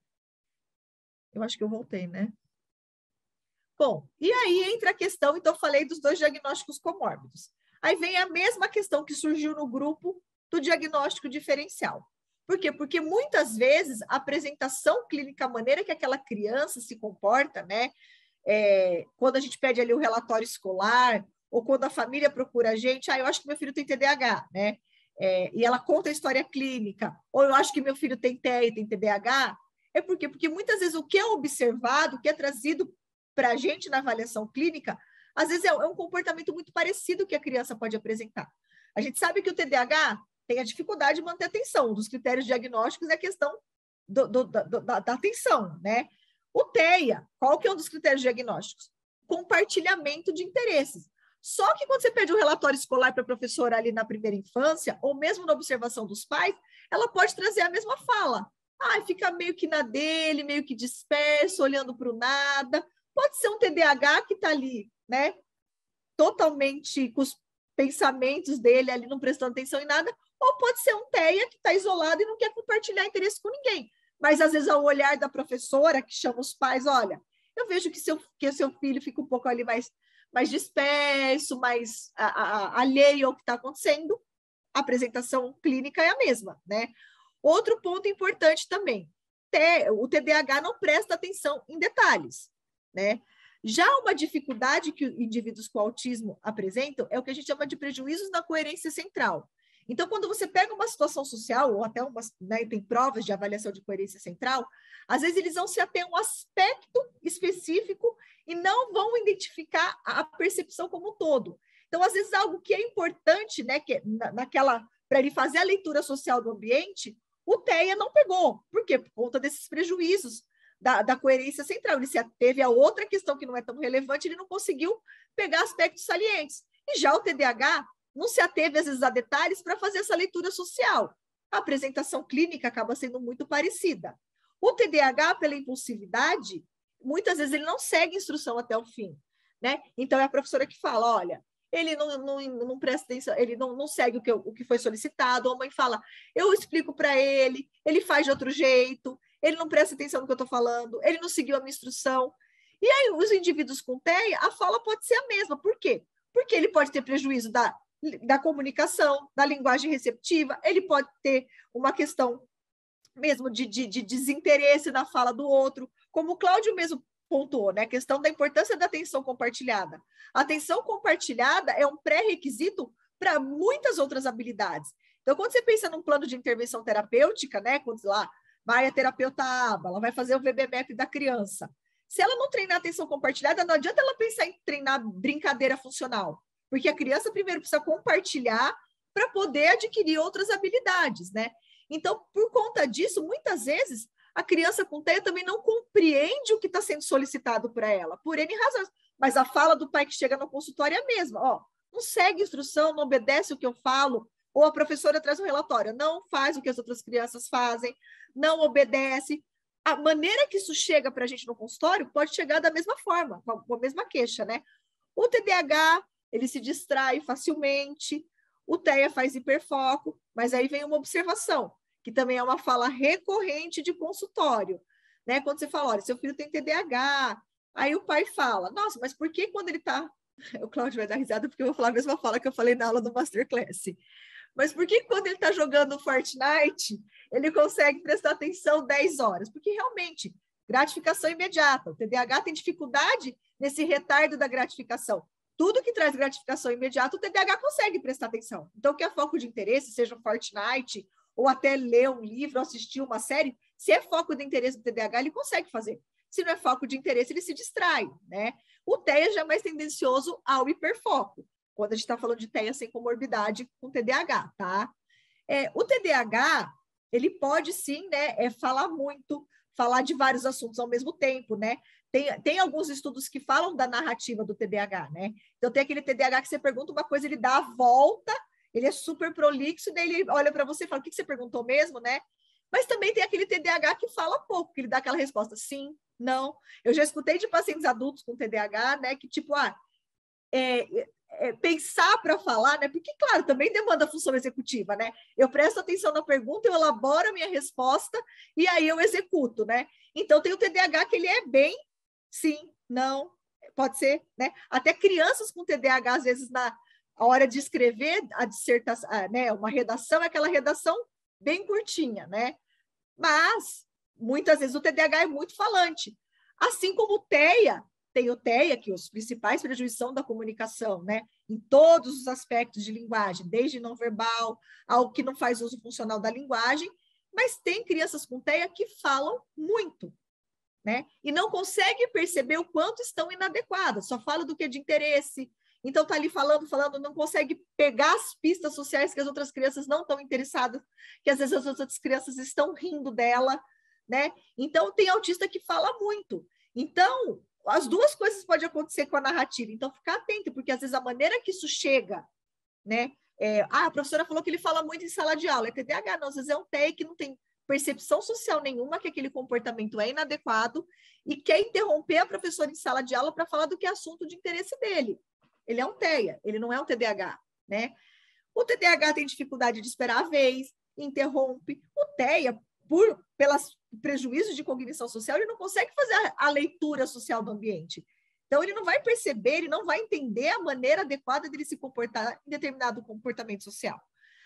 Eu acho que eu voltei, né? Bom, e aí entra a questão, então eu falei dos dois diagnósticos comórbidos. Aí vem a mesma questão que surgiu no grupo do diagnóstico diferencial. Por quê? Porque muitas vezes a apresentação clínica, a maneira que aquela criança se comporta, né? É, quando a gente pede ali o relatório escolar, ou quando a família procura a gente, ah, eu acho que meu filho tem T D A H, né? É, e ela conta a história clínica, ou eu acho que meu filho tem T E A e tem T D A H, é por quê? Porque muitas vezes o que é observado, o que é trazido para a gente na avaliação clínica, às vezes é um comportamento muito parecido que a criança pode apresentar. A gente sabe que o T D A H tem a dificuldade de manter a atenção. Um dos critérios diagnósticos é a questão do, do, da, da, da atenção, né? O T E A, qual que é um dos critérios diagnósticos? Compartilhamento de interesses. Só que quando você pede um relatório escolar para a professora ali na primeira infância, ou mesmo na observação dos pais, ela pode trazer a mesma fala. Ah, fica meio que na dele, meio que disperso, olhando para o nada. Pode ser um T D A H que está ali, né? Totalmente com os pensamentos dele ali, não prestando atenção em nada, ou pode ser um T E A que está isolado e não quer compartilhar interesse com ninguém. Mas, às vezes, ao olhar da professora, que chama os pais, olha, eu vejo que seu, que seu filho fica um pouco ali mais, mais disperso, mais a, a, alheio ao que está acontecendo, a apresentação clínica é a mesma, né? Outro ponto importante também, o T D A H não presta atenção em detalhes, né? Já uma dificuldade que indivíduos com autismo apresentam é o que a gente chama de prejuízos na coerência central. Então, quando você pega uma situação social, ou até umas, né, tem provas de avaliação de coerência central, às vezes eles vão se ater a um aspecto específico e não vão identificar a percepção como um todo. Então, às vezes, algo que é importante, né, que na, naquela, para ele fazer a leitura social do ambiente, o T E A não pegou. Por quê? Por conta desses prejuízos da, da coerência central. Ele se ateve a outra questão que não é tão relevante, ele não conseguiu pegar aspectos salientes. E já o T D A H não se ateve, às vezes, a detalhes para fazer essa leitura social. A apresentação clínica acaba sendo muito parecida. O T D A H, pela impulsividade, muitas vezes ele não segue instrução até o fim, né? Então, é a professora que fala, olha, ele não, não, não presta atenção, ele não, não segue o que, o que foi solicitado, a mãe fala, eu explico para ele, ele faz de outro jeito, ele não presta atenção no que eu estou falando, ele não seguiu a minha instrução. E aí, os indivíduos com T E A, a fala pode ser a mesma. Por quê? Porque ele pode ter prejuízo da, da comunicação, da linguagem receptiva, ele pode ter uma questão mesmo de, de, de desinteresse na fala do outro, como o Cláudio mesmo pontuou, né? A questão da importância da atenção compartilhada. A atenção compartilhada é um pré-requisito para muitas outras habilidades. Então, quando você pensa num plano de intervenção terapêutica, né? Quando lá vai a terapeuta aba, ela vai fazer o V B M E P da criança. Se ela não treinar atenção compartilhada, não adianta ela pensar em treinar brincadeira funcional, porque a criança primeiro precisa compartilhar para poder adquirir outras habilidades, né? Então, por conta disso, muitas vezes, a criança com T E A também não compreende o que está sendo solicitado para ela, por N razões. Mas a fala do pai que chega no consultório é a mesma, ó, não segue instrução, não obedece o que eu falo, ou a professora traz um relatório, não faz o que as outras crianças fazem, não obedece. A maneira que isso chega para a gente no consultório pode chegar da mesma forma, com a mesma queixa, né? O T D A H, ele se distrai facilmente, o T E A faz hiperfoco, mas aí vem uma observação, que também é uma fala recorrente de consultório, né? Quando você fala, olha, seu filho tem T D A H, aí o pai fala, nossa, mas por que quando ele está... O Cláudio vai dar risada porque eu vou falar a mesma fala que eu falei na aula do Masterclass. Mas por que quando ele está jogando Fortnite, ele consegue prestar atenção dez horas? Porque realmente, gratificação imediata. O T D A H tem dificuldade nesse retardo da gratificação. Tudo que traz gratificação imediata, o T D A H consegue prestar atenção. Então, o que é foco de interesse, seja um Fortnite, ou até ler um livro, ou assistir uma série, se é foco de interesse do T D A H, ele consegue fazer. Se não é foco de interesse, ele se distrai, né? O T E A já é mais tendencioso ao hiperfoco, quando a gente está falando de T E A sem comorbidade com T D A H, tá? É, o T D A H, ele pode sim, né, é, falar muito, falar de vários assuntos ao mesmo tempo, né? Tem, tem alguns estudos que falam da narrativa do T D A H, né? Então, tem aquele T D A H que você pergunta uma coisa, ele dá a volta, ele é super prolixo, daí ele olha para você e fala, o que você perguntou mesmo, né? Mas também tem aquele T D A H que fala pouco, que ele dá aquela resposta, sim, não. Eu já escutei de pacientes adultos com T D A H, né, que tipo, ah, é, é, pensar para falar, né, porque, claro, também demanda função executiva, né? Eu presto atenção na pergunta, eu elaboro a minha resposta e aí eu executo, né? Então, tem o T D A H que ele é bem, sim, não, pode ser, né? Até crianças com T D A H, às vezes, na hora de escrever a dissertação, né, uma redação, é aquela redação bem curtinha, né? Mas, muitas vezes, o T D A H é muito falante. Assim como o T E A, tem o T E A, que os principais prejuízos são da comunicação, né? Em todos os aspectos de linguagem, desde não verbal ao que não faz uso funcional da linguagem, mas tem crianças com T E A que falam muito, né? E não conseguem perceber o quanto estão inadequadas, só falam do que é de interesse. Então, está ali falando, falando, não consegue pegar as pistas sociais que as outras crianças não estão interessadas, que às vezes as outras crianças estão rindo dela, né? Então, tem autista que fala muito. Então, as duas coisas podem acontecer com a narrativa. Então, ficar atento, porque às vezes a maneira que isso chega, né? É, ah, a professora falou que ele fala muito em sala de aula. É T D A H, não, às vezes é um T E A que não tem percepção social nenhuma, que aquele comportamento é inadequado e quer interromper a professora em sala de aula para falar do que é assunto de interesse dele. Ele é um T E A, ele não é um T D A H, né? O T D A H tem dificuldade de esperar a vez, interrompe. O T E A, por pelos prejuízos de cognição social, ele não consegue fazer a, a leitura social do ambiente. Então, ele não vai perceber, ele não vai entender a maneira adequada dele se comportar em determinado comportamento social.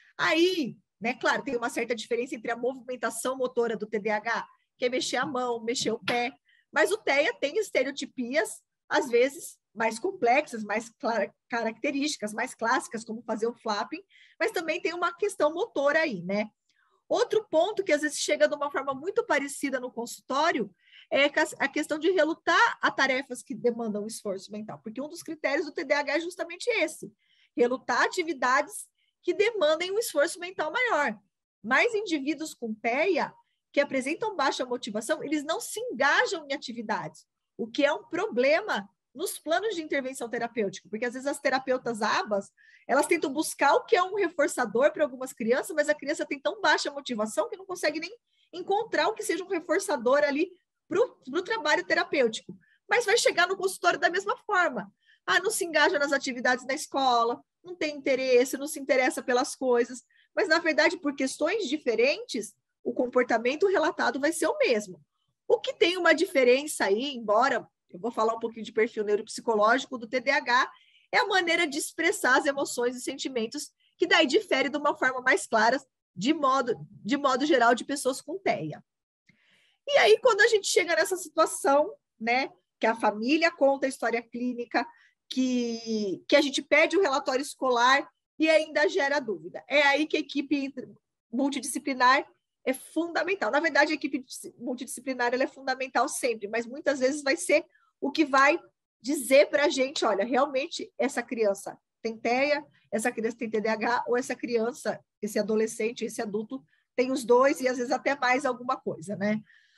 Aí, né, claro, tem uma certa diferença entre a movimentação motora do T D A H, que é mexer a mão, mexer o pé, mas o T E A tem estereotipias, às vezes, mais complexas, mais características, mais clássicas, como fazer o flapping, mas também tem uma questão motora aí, né? Outro ponto que às vezes chega de uma forma muito parecida no consultório é a questão de relutar a tarefas que demandam esforço mental, porque um dos critérios do T D A H é justamente esse, relutar atividades que demandem um esforço mental maior. Mas indivíduos com T E A que apresentam baixa motivação, eles não se engajam em atividades, o que é um problema nos planos de intervenção terapêutica, porque às vezes as terapeutas abas, elas tentam buscar o que é um reforçador para algumas crianças, mas a criança tem tão baixa motivação que não consegue nem encontrar o que seja um reforçador ali para o trabalho terapêutico. Mas vai chegar no consultório da mesma forma. Ah, não se engaja nas atividades da escola, não tem interesse, não se interessa pelas coisas. Mas, na verdade, por questões diferentes, o comportamento relatado vai ser o mesmo. O que tem uma diferença aí, embora eu vou falar um pouquinho de perfil neuropsicológico do T D A H, é a maneira de expressar as emoções e sentimentos, que daí difere de uma forma mais clara, de modo, de modo geral, de pessoas com T E A. E aí, quando a gente chega nessa situação, né, que a família conta a história clínica, que, que a gente pede o relatório escolar e ainda gera dúvida. É aí que a equipe multidisciplinar é fundamental. Na verdade, a equipe multidisciplinar ela é fundamental sempre, mas muitas vezes vai ser o que vai dizer para a gente, olha, realmente essa criança tem T E A, essa criança tem T D A H, ou essa criança, esse adolescente, esse adulto tem os dois e às vezes até mais alguma coisa, né?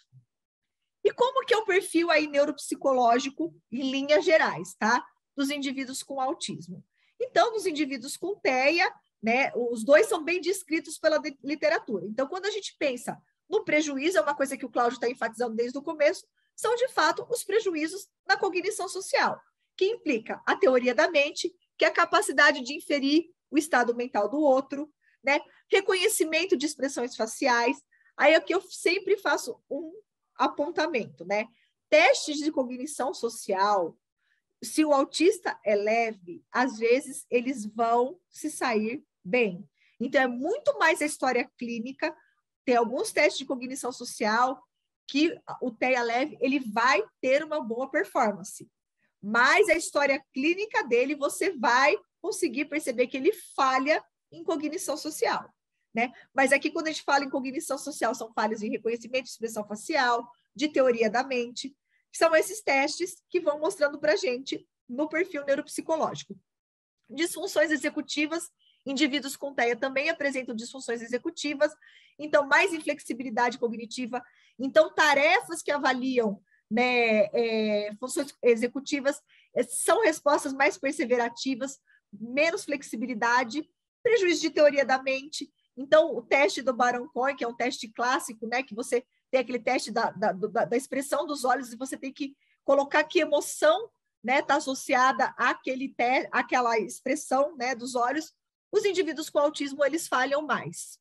E como que é o perfil aí neuropsicológico em linhas gerais, tá? Dos indivíduos com autismo. Então, nos indivíduos com T E A, né, os dois são bem descritos pela literatura. Então, quando a gente pensa no prejuízo, é uma coisa que o Cláudio está enfatizando desde o começo, são, de fato, os prejuízos na cognição social, que implica a teoria da mente, que é a capacidade de inferir o estado mental do outro, né? Reconhecimento de expressões faciais. Aí aqui eu sempre faço um apontamento, né? Testes de cognição social, se o autista é leve, às vezes eles vão se sair bem. Então, é muito mais a história clínica. Tem alguns testes de cognição social que o T E A leve ele vai ter uma boa performance. Mas a história clínica dele, você vai conseguir perceber que ele falha em cognição social, né? Mas aqui, quando a gente fala em cognição social, são falhas de reconhecimento de expressão facial, de teoria da mente. São esses testes que vão mostrando para a gente no perfil neuropsicológico. Disfunções executivas, indivíduos com T E A também apresentam disfunções executivas, então mais inflexibilidade cognitiva, então tarefas que avaliam, né, é, funções executivas é, são respostas mais perseverativas, menos flexibilidade, prejuízo de teoria da mente. Então, o teste do Baron-Cohen, que é um teste clássico, né, que você tem aquele teste da, da, da, da expressão dos olhos e você tem que colocar que emoção está, né, associada àquele te, àquela expressão, né, dos olhos. Os indivíduos com autismo, eles falham mais.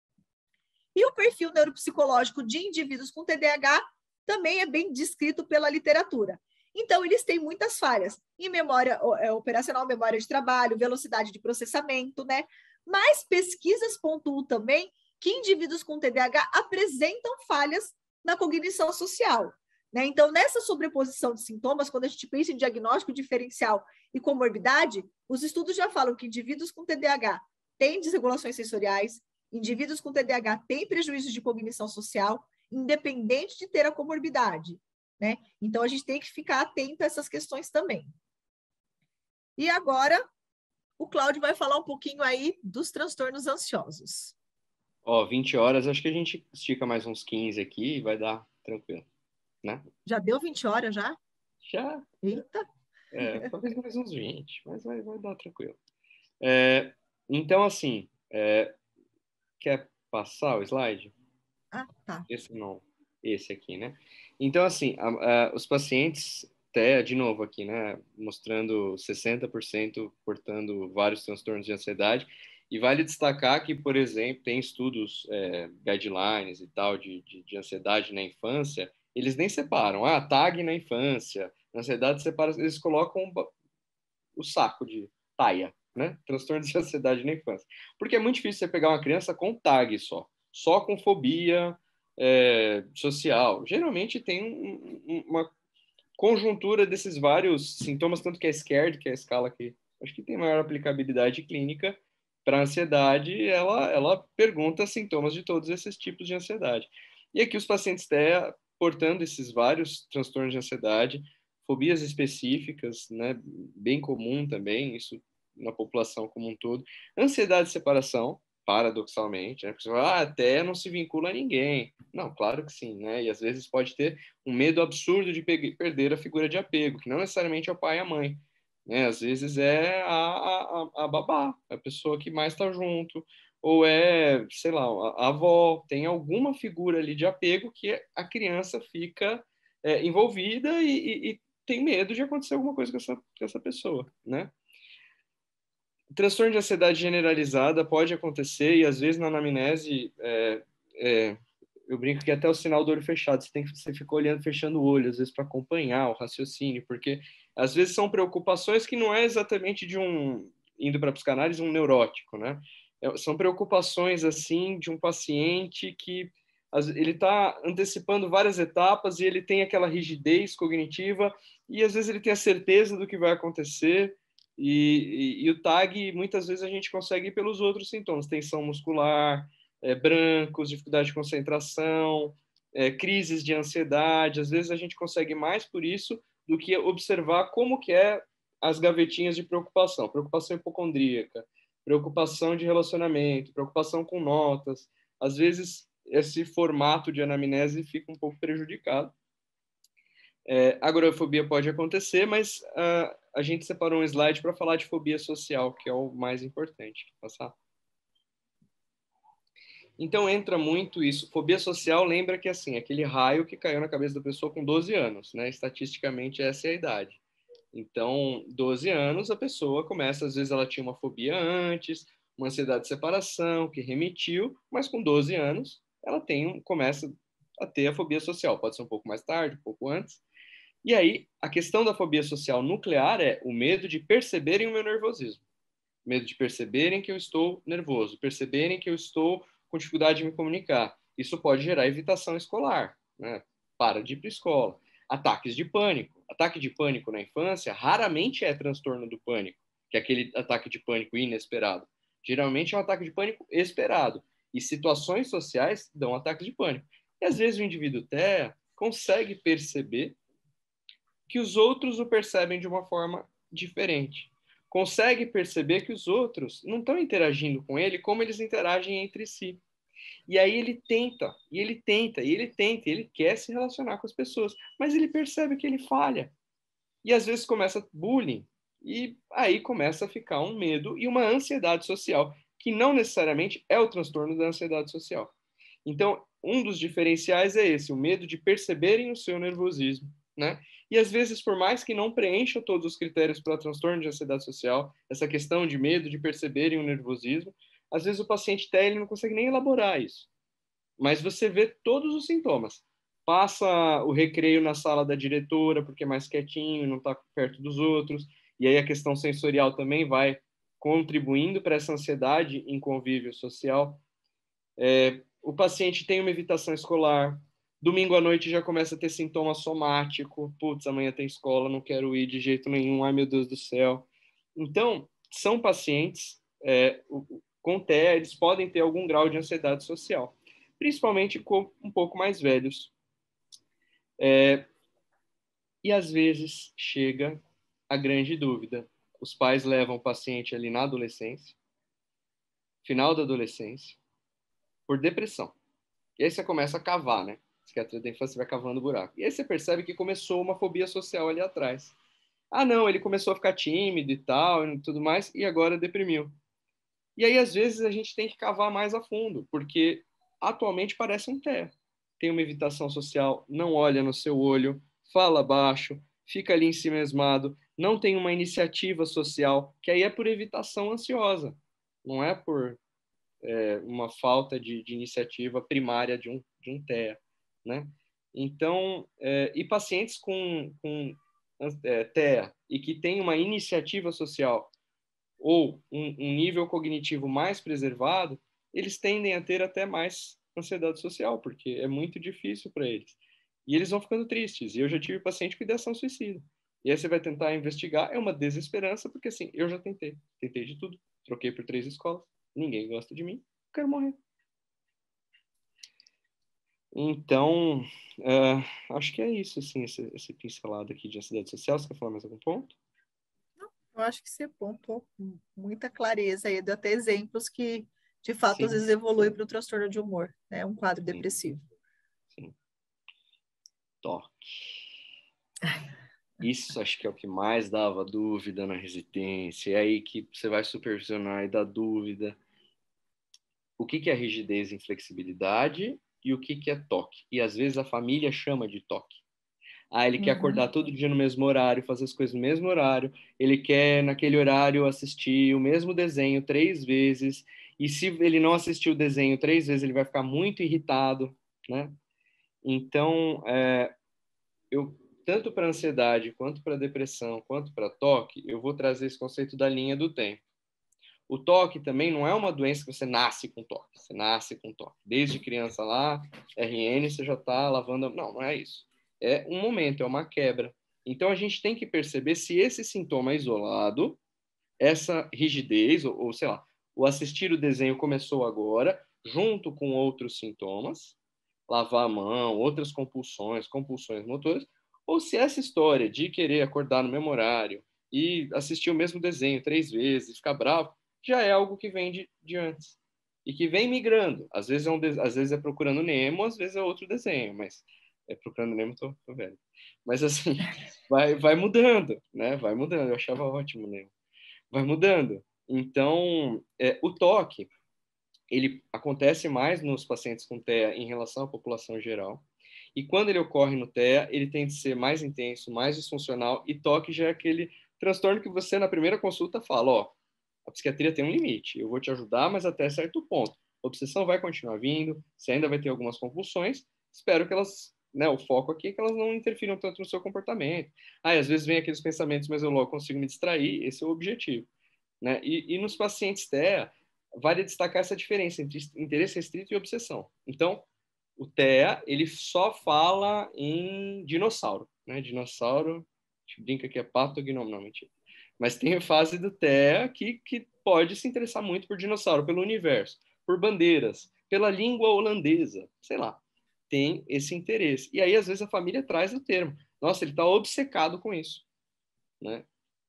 E o perfil neuropsicológico de indivíduos com T D A H também é bem descrito pela literatura. Então, eles têm muitas falhas em memória operacional, memória de trabalho, velocidade de processamento, né? Mas pesquisas pontuam também que indivíduos com T D A H apresentam falhas na cognição social, né? Então, nessa sobreposição de sintomas, quando a gente pensa em diagnóstico diferencial e comorbidade, os estudos já falam que indivíduos com T D A H têm desregulações sensoriais, indivíduos com T D A H têm prejuízos de cognição social, independente de ter a comorbidade, né? Então, a gente tem que ficar atento a essas questões também. E agora, o Cláudio vai falar um pouquinho aí dos transtornos ansiosos. Ó, vinte horas, acho que a gente estica mais uns quinze aqui e vai dar tranquilo, né? Já deu vinte horas, já? Já. Eita! É, talvez mais uns vinte, mas vai, vai dar tranquilo. É, então, assim, é, quer passar o slide? Ah, tá. Esse não, esse aqui, né? Então, assim, a, a, os pacientes, até de novo aqui, né? Mostrando sessenta por cento portando vários transtornos de ansiedade. E vale destacar que, por exemplo, tem estudos, é, guidelines e tal, de, de, de ansiedade na infância, eles nem separam. Ah, T A G na infância, ansiedade separa, eles colocam o saco de taia, né? Transtorno de ansiedade na infância. Porque é muito difícil você pegar uma criança com T A G só, só com fobia é, social. Geralmente tem um, um, uma conjuntura desses vários sintomas, tanto que a SCARED, que é a escala que acho que tem maior aplicabilidade clínica para ansiedade, ela, ela pergunta sintomas de todos esses tipos de ansiedade. E aqui os pacientes T E A, portando esses vários transtornos de ansiedade, fobias específicas, né, bem comum também, isso na população como um todo. Ansiedade de separação, paradoxalmente, né? Porque você fala, ah, até não se vincula a ninguém. Não, claro que sim, né? E às vezes pode ter um medo absurdo de perder a figura de apego, que não necessariamente é o pai e a mãe, né? Às vezes é a, a, a babá, a pessoa que mais está junto, ou é, sei lá, a avó, tem alguma figura ali de apego que a criança fica é, envolvida e, e, tem medo de acontecer alguma coisa com essa, com essa pessoa, né? Transtorno de ansiedade generalizada pode acontecer e às vezes na anamnese é, é, eu brinco que até o sinal do olho fechado você tem que você fica olhando fechando o olho às vezes para acompanhar o raciocínio, porque às vezes são preocupações que não é exatamente de um indo para a psicanálise um neurótico, né? É, são preocupações assim de um paciente que ele está antecipando várias etapas e ele tem aquela rigidez cognitiva e às vezes ele tem a certeza do que vai acontecer. E, e, e o T A G, muitas vezes, a gente consegue ir pelos outros sintomas. Tensão muscular, é, brancos, dificuldade de concentração, é, crises de ansiedade. Às vezes, a gente consegue mais por isso do que observar como que é as gavetinhas de preocupação. Preocupação hipocondríaca, preocupação de relacionamento, preocupação com notas. Às vezes, esse formato de anamnese fica um pouco prejudicado. É, agorafobia pode acontecer, mas uh, a gente separou um slide para falar de fobia social, que é o mais importante. Passar. Então entra muito isso. Fobia social lembra que assim, aquele raio que caiu na cabeça da pessoa com doze anos, né? Estatisticamente essa é a idade. Então, doze anos, a pessoa começa, às vezes ela tinha uma fobia antes, uma ansiedade de separação, que remitiu, mas com doze anos ela tem, começa a ter a fobia social. Pode ser um pouco mais tarde, um pouco antes. E aí, a questão da fobia social nuclear é o medo de perceberem o meu nervosismo. Medo de perceberem que eu estou nervoso, perceberem que eu estou com dificuldade de me comunicar. Isso pode gerar evitação escolar, né? Para de ir para a escola. Ataques de pânico. Ataque de pânico na infância raramente é transtorno do pânico, que é aquele ataque de pânico inesperado. Geralmente é um ataque de pânico esperado. E situações sociais dão ataques de pânico. E às vezes o indivíduo até consegue perceber que os outros o percebem de uma forma diferente. Consegue perceber que os outros não estão interagindo com ele como eles interagem entre si. E aí ele tenta, e ele tenta, e ele tenta, e ele quer se relacionar com as pessoas, mas ele percebe que ele falha. E às vezes começa bullying, e aí começa a ficar um medo e uma ansiedade social, que não necessariamente é o transtorno da ansiedade social. Então, um dos diferenciais é esse, o medo de perceberem o seu nervosismo, né? E às vezes, por mais que não preencha todos os critérios para transtorno de ansiedade social, essa questão de medo de perceberem o nervosismo, às vezes o paciente T E L não consegue nem elaborar isso. Mas você vê todos os sintomas. Passa o recreio na sala da diretora, porque é mais quietinho, não está perto dos outros. E aí a questão sensorial também vai contribuindo para essa ansiedade em convívio social. É, o paciente tem uma evitação escolar. Domingo à noite já começa a ter sintoma somático. Putz, amanhã tem escola, não quero ir de jeito nenhum. Ai, meu Deus do céu. Então, são pacientes é, com T E A, eles podem ter algum grau de ansiedade social, principalmente com um pouco mais velhos. É, e às vezes chega a grande dúvida. Os pais levam o paciente ali na adolescência, final da adolescência, por depressão. E aí você começa a cavar, né? Psiquiatria da infância vai cavando buraco. E aí você percebe que começou uma fobia social ali atrás. Ah, não, ele começou a ficar tímido e tal, e tudo mais, e agora deprimiu. E aí, às vezes, a gente tem que cavar mais a fundo, porque atualmente parece um T E A. Tem uma evitação social, não olha no seu olho, fala baixo, fica ali ensimesmado, não tem uma iniciativa social, que aí é por evitação ansiosa, não é por é, uma falta de, de iniciativa primária de um, de um T E A, né? Então, é, e pacientes com, com é, T E A e que tem uma iniciativa social ou um, um nível cognitivo mais preservado, eles tendem a ter até mais ansiedade social, porque é muito difícil para eles. E eles vão ficando tristes. E eu já tive paciente com ideação suicida. E aí você vai tentar investigar, é uma desesperança, porque assim, eu já tentei. Tentei de tudo. Troquei por três escolas. Ninguém gosta de mim. Quero morrer. Então, uh, acho que é isso, assim, esse, esse pincelado aqui de ansiedade social. Você quer falar mais algum ponto? Eu acho que você apontou com muita clareza aí, deu até exemplos que, de fato, Sim. às vezes evolui para o transtorno de humor, né? Um quadro Sim. depressivo. Sim. Toque. Isso acho que é o que mais dava dúvida na residência. É aí que você vai supervisionar e dá dúvida. O que que é rigidez e inflexibilidade e o que que é toque? E às vezes a família chama de toque. Ah, ele quer Uhum. acordar todo dia no mesmo horário, fazer as coisas no mesmo horário. Ele quer, naquele horário, assistir o mesmo desenho três vezes. E se ele não assistir o desenho três vezes, ele vai ficar muito irritado, né? Então, é, eu tanto para ansiedade, quanto para depressão, quanto para toque, eu vou trazer esse conceito da linha do tempo. O toque também não é uma doença que você nasce com toque. Você nasce com toque. Desde criança lá, R N, você já está lavando... Não, não é isso. É um momento, é uma quebra. Então, a gente tem que perceber se esse sintoma é isolado, essa rigidez, ou, ou sei lá, o assistir o desenho começou agora, junto com outros sintomas, lavar a mão, outras compulsões, compulsões motoras, ou se essa história de querer acordar no mesmo horário e assistir o mesmo desenho três vezes, ficar bravo, já é algo que vem de, de antes. E que vem migrando. Às vezes é, um, às vezes é Procurando Nemo, às vezes é outro desenho, mas é Procurando Nemo, tô, tô velho. Mas assim, vai, vai mudando, né? Vai mudando. Eu achava ótimo Nemo. Vai mudando. Então, é, o toque, ele acontece mais nos pacientes com T E A em relação à população geral. E quando ele ocorre no T E A, ele tende a ser mais intenso, mais disfuncional, e toque já é aquele transtorno que você, na primeira consulta, fala, ó, a psiquiatria tem um limite, eu vou te ajudar, mas até certo ponto. A obsessão vai continuar vindo, você ainda vai ter algumas compulsões, espero que elas, né, o foco aqui é que elas não interfiram tanto no seu comportamento. Ah, e às vezes vem aqueles pensamentos, mas eu logo consigo me distrair, esse é o objetivo. Né? E, e nos pacientes T E A, vale destacar essa diferença entre interesse restrito e obsessão. Então, o T E A, ele só fala em dinossauro, né? Dinossauro, a gente brinca que é patognomo, não, mentira. Mas tem a fase do T E A que, que pode se interessar muito por dinossauro, pelo universo, por bandeiras, pela língua holandesa, sei lá. Tem esse interesse. E aí, às vezes, a família traz o termo. Nossa, ele está obcecado com isso, né?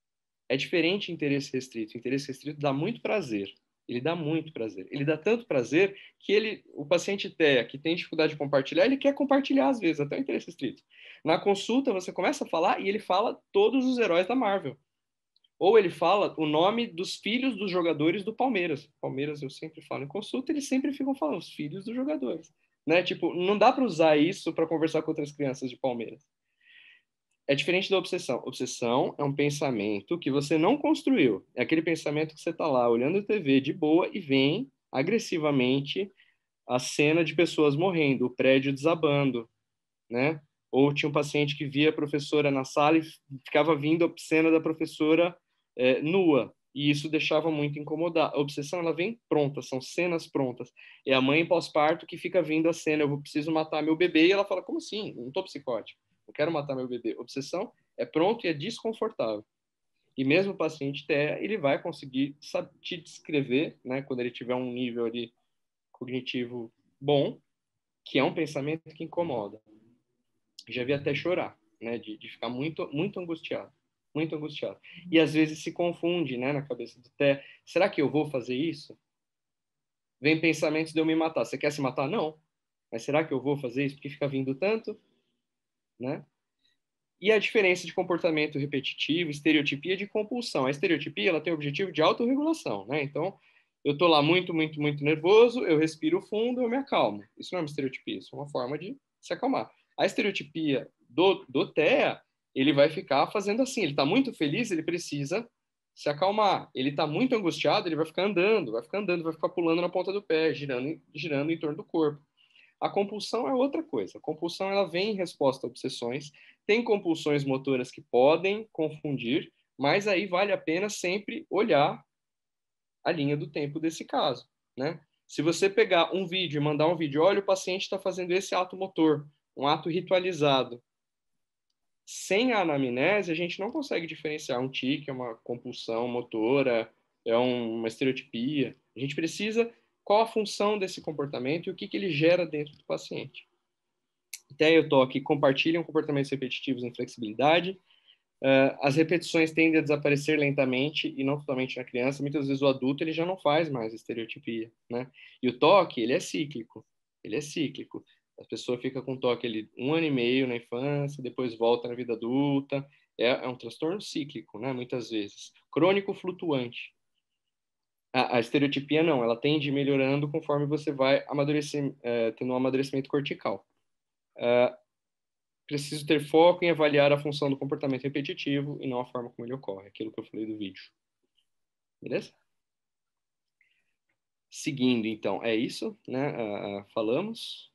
É diferente interesse restrito. Interesse restrito dá muito prazer. Ele dá muito prazer. Ele dá tanto prazer que ele, o paciente T E A que tem dificuldade de compartilhar, ele quer compartilhar às vezes, até o interesse restrito. Na consulta, você começa a falar e ele fala todos os heróis da Marvel. Ou ele fala o nome dos filhos dos jogadores do Palmeiras. Palmeiras, eu sempre falo em consulta, eles sempre ficam falando os filhos dos jogadores. Né? Tipo, não dá para usar isso para conversar com outras crianças de Palmeiras. É diferente da obsessão. Obsessão é um pensamento que você não construiu. É aquele pensamento que você está lá olhando a T V de boa e vem agressivamente a cena de pessoas morrendo, o prédio desabando, né? Ou tinha um paciente que via a professora na sala e ficava vindo a cena da professora é, nua. E isso deixava muito incomodado. A obsessão, ela vem pronta, são cenas prontas. É a mãe pós-parto que fica vindo a cena, eu preciso matar meu bebê, e ela fala, como assim? Não estou psicótico. Eu quero matar meu bebê. Obsessão é pronto e é desconfortável. E mesmo o paciente T E A, ele vai conseguir sabe, te descrever, né, quando ele tiver um nível ali cognitivo bom, que é um pensamento que incomoda. Já vi até chorar, né, de, de ficar muito, muito angustiado, muito angustiado. E às vezes se confunde, né, na cabeça do T E A, será que eu vou fazer isso? Vem pensamentos de eu me matar. Você quer se matar? Não. Mas será que eu vou fazer isso? Porque fica vindo tanto, né? E a diferença de comportamento repetitivo, estereotipia de compulsão. A estereotipia, ela tem o objetivo de autorregulação, né? Então, eu estou lá muito, muito, muito nervoso, eu respiro fundo, eu me acalmo. Isso não é uma estereotipia, isso é uma forma de se acalmar. A estereotipia do, do T E A, ele vai ficar fazendo assim, ele está muito feliz, ele precisa se acalmar. Ele está muito angustiado, ele vai ficar andando, vai ficar andando, vai ficar pulando na ponta do pé, girando, girando em torno do corpo. A compulsão é outra coisa. A compulsão ela vem em resposta a obsessões. Tem compulsões motoras que podem confundir, mas aí vale a pena sempre olhar a linha do tempo desse caso, né? Se você pegar um vídeo e mandar um vídeo, olha, o paciente está fazendo esse ato motor, um ato ritualizado. Sem a anamnese, a gente não consegue diferenciar um tique, é uma compulsão motora, é uma estereotipia. A gente precisa qual a função desse comportamento e o que, que ele gera dentro do paciente. Até eu toque compartilham comportamentos repetitivos em flexibilidade. Uh, as repetições tendem a desaparecer lentamente e não totalmente na criança. Muitas vezes o adulto ele já não faz mais estereotipia, né? E o toque, ele é cíclico. Ele é cíclico. A pessoa fica com toque ele, um ano e meio na infância, depois volta na vida adulta. É, é um transtorno cíclico, né? Muitas vezes. Crônico flutuante. A, a estereotipia não, ela tende melhorando conforme você vai amadurecer, uh, tendo um amadurecimento cortical. Uh, preciso ter foco em avaliar a função do comportamento repetitivo e não a forma como ele ocorre, aquilo que eu falei do vídeo. Beleza? Seguindo, então, é isso, né? Uh, uh, falamos.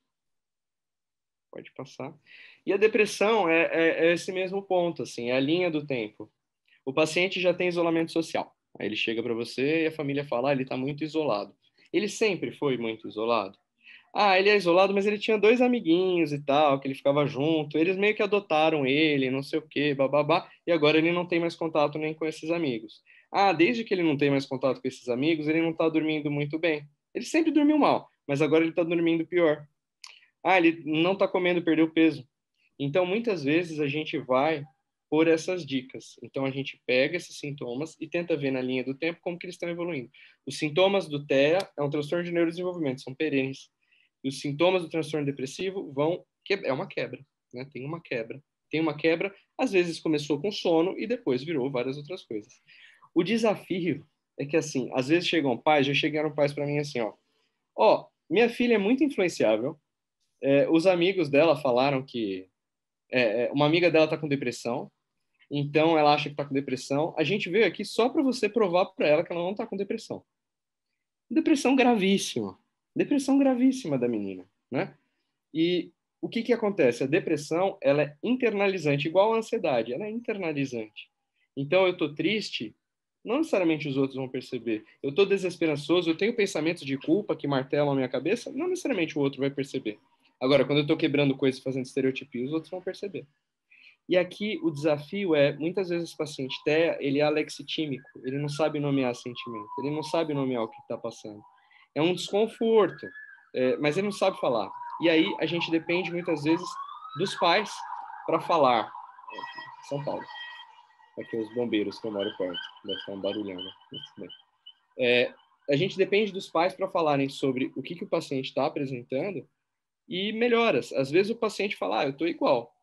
Pode passar. E a depressão é, é, é esse mesmo ponto, assim, é a linha do tempo. O paciente já tem isolamento social. Aí ele chega para você e a família fala, ah, ele está muito isolado. Ele sempre foi muito isolado. Ah, ele é isolado, mas ele tinha dois amiguinhos e tal, que ele ficava junto. Eles meio que adotaram ele, não sei o quê, bababá. E agora ele não tem mais contato nem com esses amigos. Ah, desde que ele não tem mais contato com esses amigos, ele não está dormindo muito bem. Ele sempre dormiu mal, mas agora ele está dormindo pior. Ah, ele não está comendo, perdeu peso. Então, muitas vezes a gente vai por essas dicas. Então, a gente pega esses sintomas e tenta ver na linha do tempo como que eles estão evoluindo. Os sintomas do T E A é um transtorno de neurodesenvolvimento, são perenes. E os sintomas do transtorno depressivo vão... É uma quebra, né? Tem uma quebra. Tem uma quebra, às vezes começou com sono e depois virou várias outras coisas. O desafio é que, assim, às vezes chegam pais, já chegaram pais para mim assim, ó, ó, minha filha é muito influenciável, é, os amigos dela falaram que é, uma amiga dela está com depressão, então ela acha que está com depressão. A gente veio aqui só para você provar para ela que ela não está com depressão. Depressão gravíssima. Depressão gravíssima da menina, né? E o que que acontece? A depressão, ela é internalizante, igual a ansiedade, ela é internalizante. Então eu estou triste, não necessariamente os outros vão perceber. Eu estou desesperançoso, eu tenho pensamentos de culpa que martelam a minha cabeça, não necessariamente o outro vai perceber. Agora, quando eu estou quebrando coisas, fazendo estereotipia, os outros vão perceber. E aqui o desafio é, muitas vezes esse paciente T E A, ele é alexitímico, ele não sabe nomear sentimento, ele não sabe nomear o que está passando. É um desconforto, é, mas ele não sabe falar. E aí a gente depende muitas vezes dos pais para falar. São Paulo. Aqui os bombeiros que eu moro perto, deve estar um barulhão, né? É, a gente depende dos pais para falarem sobre o que, que o paciente está apresentando e melhoras. Às vezes o paciente fala, ah, eu estou igual.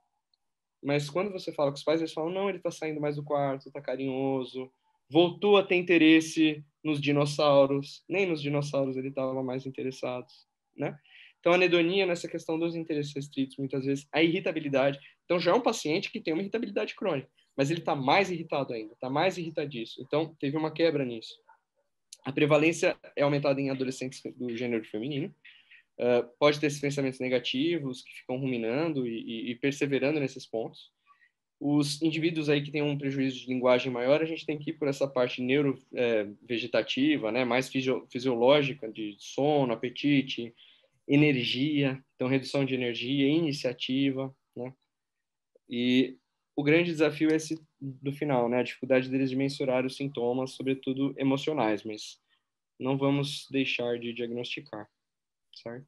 Mas quando você fala com os pais, eles falam, não, ele está saindo mais do quarto, está carinhoso, voltou a ter interesse nos dinossauros, nem nos dinossauros ele estava mais interessado, né? Então, a anedonia, nessa questão dos interesses restritos, muitas vezes, a irritabilidade. Então, já é um paciente que tem uma irritabilidade crônica, mas ele está mais irritado ainda, está mais irritadíssimo. Então, teve uma quebra nisso. A prevalência é aumentada em adolescentes do gênero feminino. Uh, pode ter esses pensamentos negativos que ficam ruminando e, e, e perseverando nesses pontos. Os indivíduos aí que têm um prejuízo de linguagem maior, a gente tem que ir por essa parte neurovegetativa, né, mais fisio, fisiológica, de sono, apetite, energia, então redução de energia, iniciativa, né? E o grande desafio é esse do final, né, a dificuldade deles de mensurar os sintomas, sobretudo emocionais, mas não vamos deixar de diagnosticar, certo?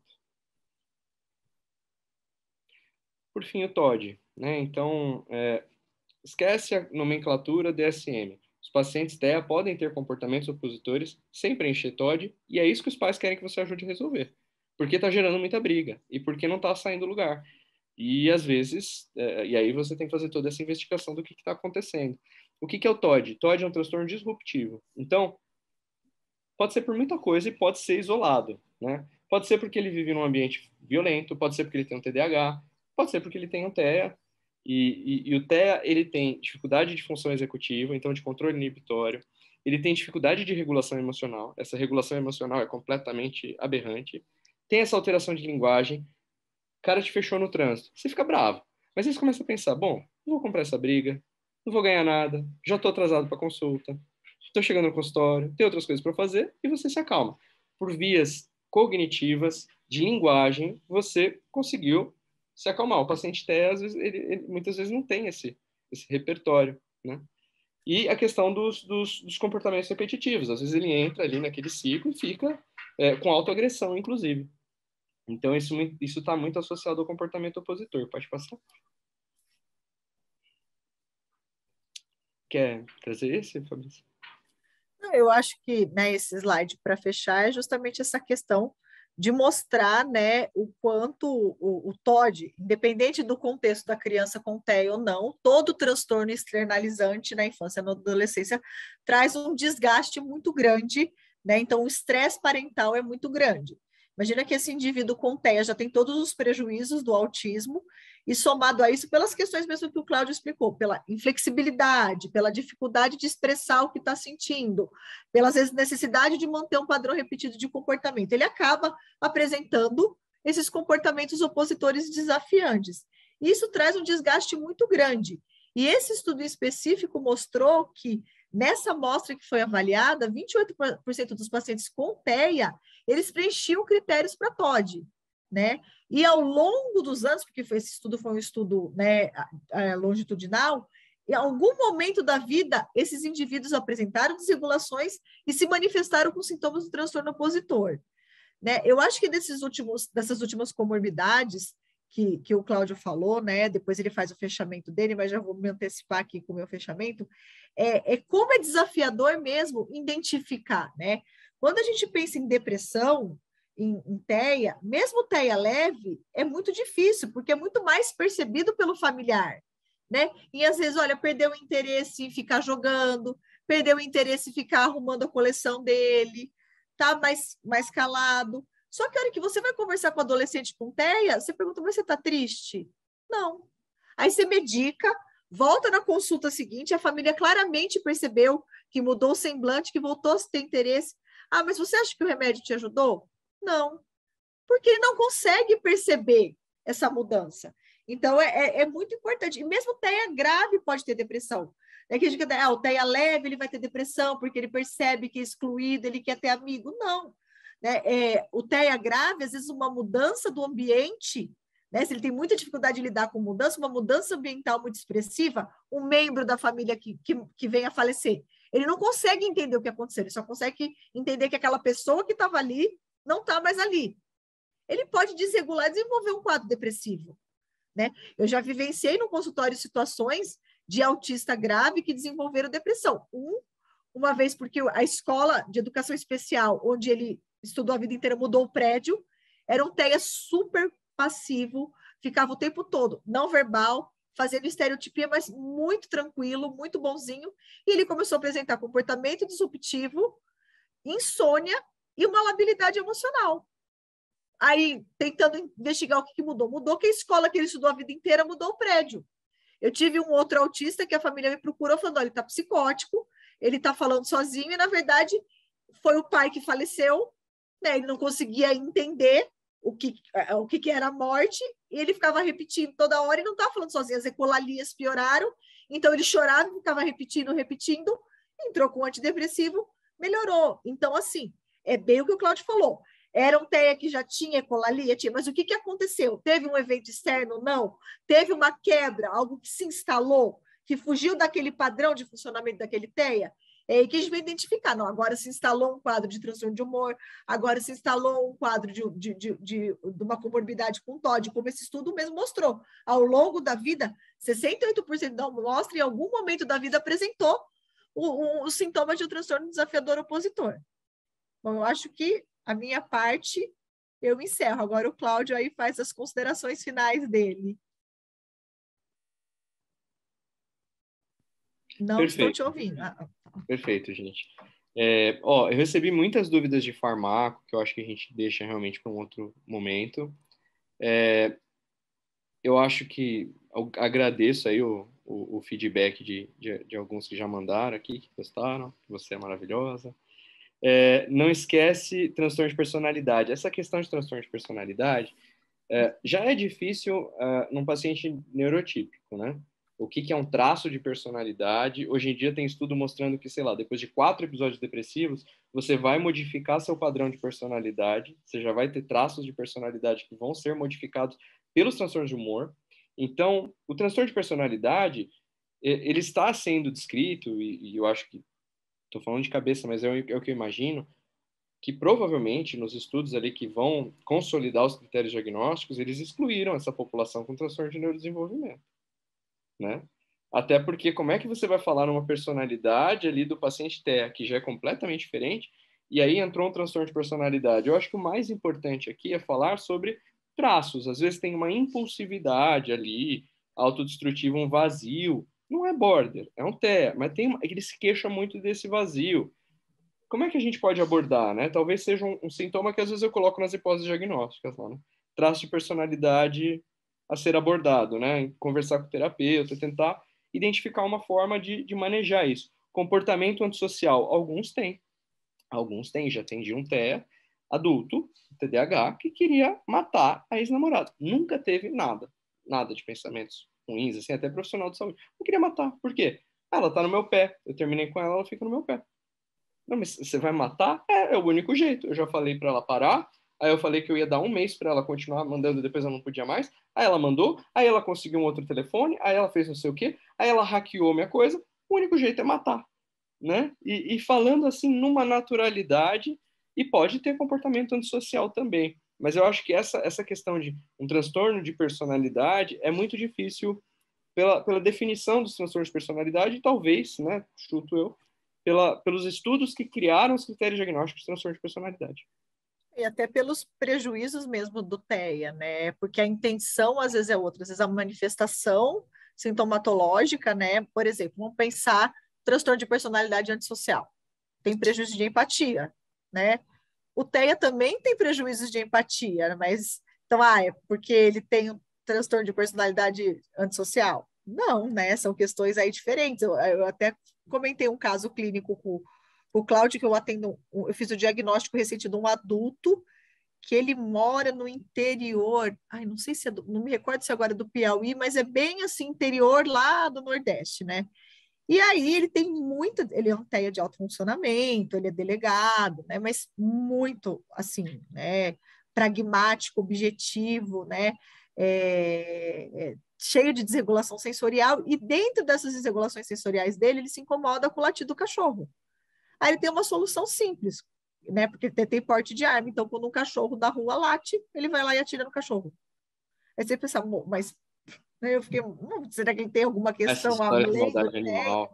Por fim, o T O D, né? Então, é, esquece a nomenclatura D S M. Os pacientes T E A podem ter comportamentos opositores sem preencher T O D, e é isso que os pais querem que você ajude a resolver. Porque está gerando muita briga, e porque não está saindo do lugar. E, às vezes, é, e aí você tem que fazer toda essa investigação do que está acontecendo. O que, que é o T O D? T O D é um transtorno disruptivo. Então, pode ser por muita coisa e pode ser isolado, né? Pode ser porque ele vive num ambiente violento, pode ser porque ele tem um T D A H, pode ser porque ele tem um T E A, e, e, e o T E A, ele tem dificuldade de função executiva, então de controle inibitório, ele tem dificuldade de regulação emocional, essa regulação emocional é completamente aberrante, tem essa alteração de linguagem, o cara te fechou no trânsito, você fica bravo, mas aí você começa a pensar, bom, não vou comprar essa briga, não vou ganhar nada, já estou atrasado para consulta, estou chegando no consultório, tem outras coisas para fazer, e você se acalma. Por vias cognitivas, de linguagem, você conseguiu se acalmar. O paciente T E A, às vezes, ele, ele, muitas vezes não tem esse, esse repertório, né? E a questão dos, dos, dos comportamentos repetitivos. Às vezes ele entra ali naquele ciclo e fica é, com autoagressão, inclusive. Então, isso isso está muito associado ao comportamento opositor. Pode passar? Quer trazer esse, Fabrício? Eu acho que, né, esse slide para fechar é justamente essa questão de mostrar, né, o quanto o, o T O D, independente do contexto da criança com T E A ou não, todo transtorno externalizante na infância e na adolescência traz um desgaste muito grande, né? Então o estresse parental é muito grande. Imagina que esse indivíduo com TEA já tem todos os prejuízos do autismo, e somado a isso, pelas questões mesmo que o Cláudio explicou, pela inflexibilidade, pela dificuldade de expressar o que está sentindo, pela às vezes, necessidade de manter um padrão repetido de comportamento, ele acaba apresentando esses comportamentos opositores desafiantes. Isso traz um desgaste muito grande. E esse estudo específico mostrou que, nessa amostra que foi avaliada, vinte e oito por cento dos pacientes com TEA, eles preenchiam critérios para T O D, né? E ao longo dos anos, porque foi, esse estudo foi um estudo, né, longitudinal, em algum momento da vida, esses indivíduos apresentaram desregulações e se manifestaram com sintomas do transtorno opositor, né? Eu acho que desses últimos, dessas últimas comorbidades que, que o Cláudio falou, né? Depois ele faz o fechamento dele, mas já vou me antecipar aqui com o meu fechamento, é, é como é desafiador mesmo identificar, né? Quando a gente pensa em depressão, em, em TEA, mesmo TEA leve, é muito difícil, porque é muito mais percebido pelo familiar, né? E às vezes, olha, perdeu o interesse em ficar jogando, perdeu o interesse em ficar arrumando a coleção dele, tá mais, mais calado. Só que a hora que você vai conversar com um adolescente com TEA, você pergunta, mas você tá triste? Não. Aí você medica, volta na consulta seguinte, a família claramente percebeu que mudou o semblante, que voltou a ter interesse. Ah, mas você acha que o remédio te ajudou? Não. Porque ele não consegue perceber essa mudança. Então, é, é, é muito importante. E mesmo TEA grave pode ter depressão. É que a gente, ah, o TEA leve ele vai ter depressão porque ele percebe que é excluído, ele quer ter amigo. Não. Né? É, o TEA grave, às vezes, uma mudança do ambiente, né? Se ele tem muita dificuldade de lidar com mudança, uma mudança ambiental muito expressiva, um membro da família que, que, que vem a falecer, ele não consegue entender o que aconteceu, ele só consegue entender que aquela pessoa que estava ali não está mais ali. Ele pode desregular e desenvolver um quadro depressivo, né? Eu já vivenciei no consultório situações de autista grave que desenvolveram depressão. Um, uma vez porque a escola de educação especial, onde ele estudou a vida inteira, mudou o prédio, era um TEA super passivo, ficava o tempo todo não verbal, fazendo estereotipia, mas muito tranquilo, muito bonzinho, e ele começou a apresentar comportamento disruptivo, insônia e uma labilidade emocional. Aí, tentando investigar o que, que mudou. Mudou que a escola que ele estudou a vida inteira mudou o prédio. Eu tive um outro autista que a família me procurou falando, olha, ele está psicótico, ele está falando sozinho, e na verdade foi o pai que faleceu, né? Ele não conseguia entender o que, o que, que era a morte, e ele ficava repetindo toda hora e não estava falando sozinho, as ecolalias pioraram, então ele chorava e ficava repetindo, repetindo, entrou com antidepressivo, melhorou. Então, assim, é bem o que o Cláudio falou. Era um TEA que já tinha ecolalia, tinha, mas o que, que aconteceu? Teve um evento externo? Não. Teve uma quebra, algo que se instalou, que fugiu daquele padrão de funcionamento daquele TEA? É aí que a gente vai identificar. Não, agora se instalou um quadro de transtorno de humor, agora se instalou um quadro de, de, de, de, de uma comorbidade com T O D, como esse estudo mesmo mostrou. Ao longo da vida, sessenta e oito por cento da amostra, em algum momento da vida, apresentou o, o, os sintomas de um transtorno desafiador opositor. Bom, eu acho que a minha parte, eu encerro. Agora o Cláudio aí faz as considerações finais dele. Não Perfeito. Estou te ouvindo. Ah. Perfeito, gente. É, ó, eu recebi muitas dúvidas de farmaco, que eu acho que a gente deixa realmente para um outro momento. É, eu acho que eu agradeço aí o, o, o feedback de, de, de alguns que já mandaram aqui, que gostaram, que você é maravilhosa. É, não esquece transtorno de personalidade. Essa questão de transtorno de personalidade é, já é difícil uh, num paciente neurotípico, né? O que, que é um traço de personalidade? Hoje em dia tem estudo mostrando que, sei lá, depois de quatro episódios depressivos, você vai modificar seu padrão de personalidade, você já vai ter traços de personalidade que vão ser modificados pelos transtornos de humor. Então, o transtorno de personalidade, ele está sendo descrito, e, e eu acho que estou falando de cabeça, mas é o, é o que eu imagino, que provavelmente nos estudos ali que vão consolidar os critérios diagnósticos, eles excluíram essa população com transtorno de neurodesenvolvimento, né? Até porque como é que você vai falar numa personalidade ali do paciente TEA, que já é completamente diferente, e aí entrou um transtorno de personalidade? Eu acho que o mais importante aqui é falar sobre traços. Às vezes tem uma impulsividade ali, autodestrutivo, um vazio. Não é border, é um TEA, mas tem, ele se queixa muito desse vazio. como é que a gente pode abordar, né? Talvez seja um, um sintoma que às vezes eu coloco nas hipóteses diagnósticas lá, né? Traço de personalidade a ser abordado, né? Conversar com o terapeuta, tentar identificar uma forma de, de manejar isso. Comportamento antissocial, alguns têm. Alguns têm, já atendi um T E A adulto, T D A H, que queria matar a ex-namorada. Nunca teve nada, nada de pensamentos ruins, assim, até profissional de saúde. Não queria matar. Por quê? Ah, ela tá no meu pé. Eu terminei com ela, ela fica no meu pé. Não, mas você vai matar? É, é o único jeito. Eu já falei para ela parar, aí eu falei que eu ia dar um mês para ela continuar mandando, depois ela não podia mais. Aí ela mandou, aí ela conseguiu um outro telefone, aí ela fez não sei o quê, aí ela hackeou minha coisa. O único jeito é matar, né? E, e falando assim numa naturalidade, e pode ter comportamento antissocial também. Mas eu acho que essa, essa questão de um transtorno de personalidade é muito difícil pela, pela definição dos transtornos de personalidade, e talvez, né, chuto eu, pela, pelos estudos que criaram os critérios diagnósticos de transtorno de personalidade. E até pelos prejuízos mesmo do T E A, né? Porque a intenção às vezes é outra, às vezes a manifestação sintomatológica, né? Por exemplo, vamos pensar transtorno de personalidade antissocial. Tem prejuízo de empatia, né? O T E A também tem prejuízos de empatia, mas então, ah, é porque ele tem um transtorno de personalidade antissocial? Não, né? São questões aí diferentes. Eu, eu até comentei um caso clínico com o Cláudio, que eu atendo, eu fiz o diagnóstico recente de um adulto que ele mora no interior, ai, não sei se é do, não me recordo se agora é do Piauí, mas é bem assim, interior lá do Nordeste, né? E aí ele tem muito, ele é um T E A de alto funcionamento, ele é delegado, né? Mas muito assim, né? Pragmático, objetivo, né? É, é, cheio de desregulação sensorial, e dentro dessas desregulações sensoriais dele, ele se incomoda com o latido do cachorro. Aí ele tem uma solução simples, né? Porque tem, tem porte de arma, então quando um cachorro da rua late, ele vai lá e atira no cachorro. Aí você pensa, mas né, eu fiquei, hum, será que ele tem alguma Essa questão história de além do maldade T E A? animal.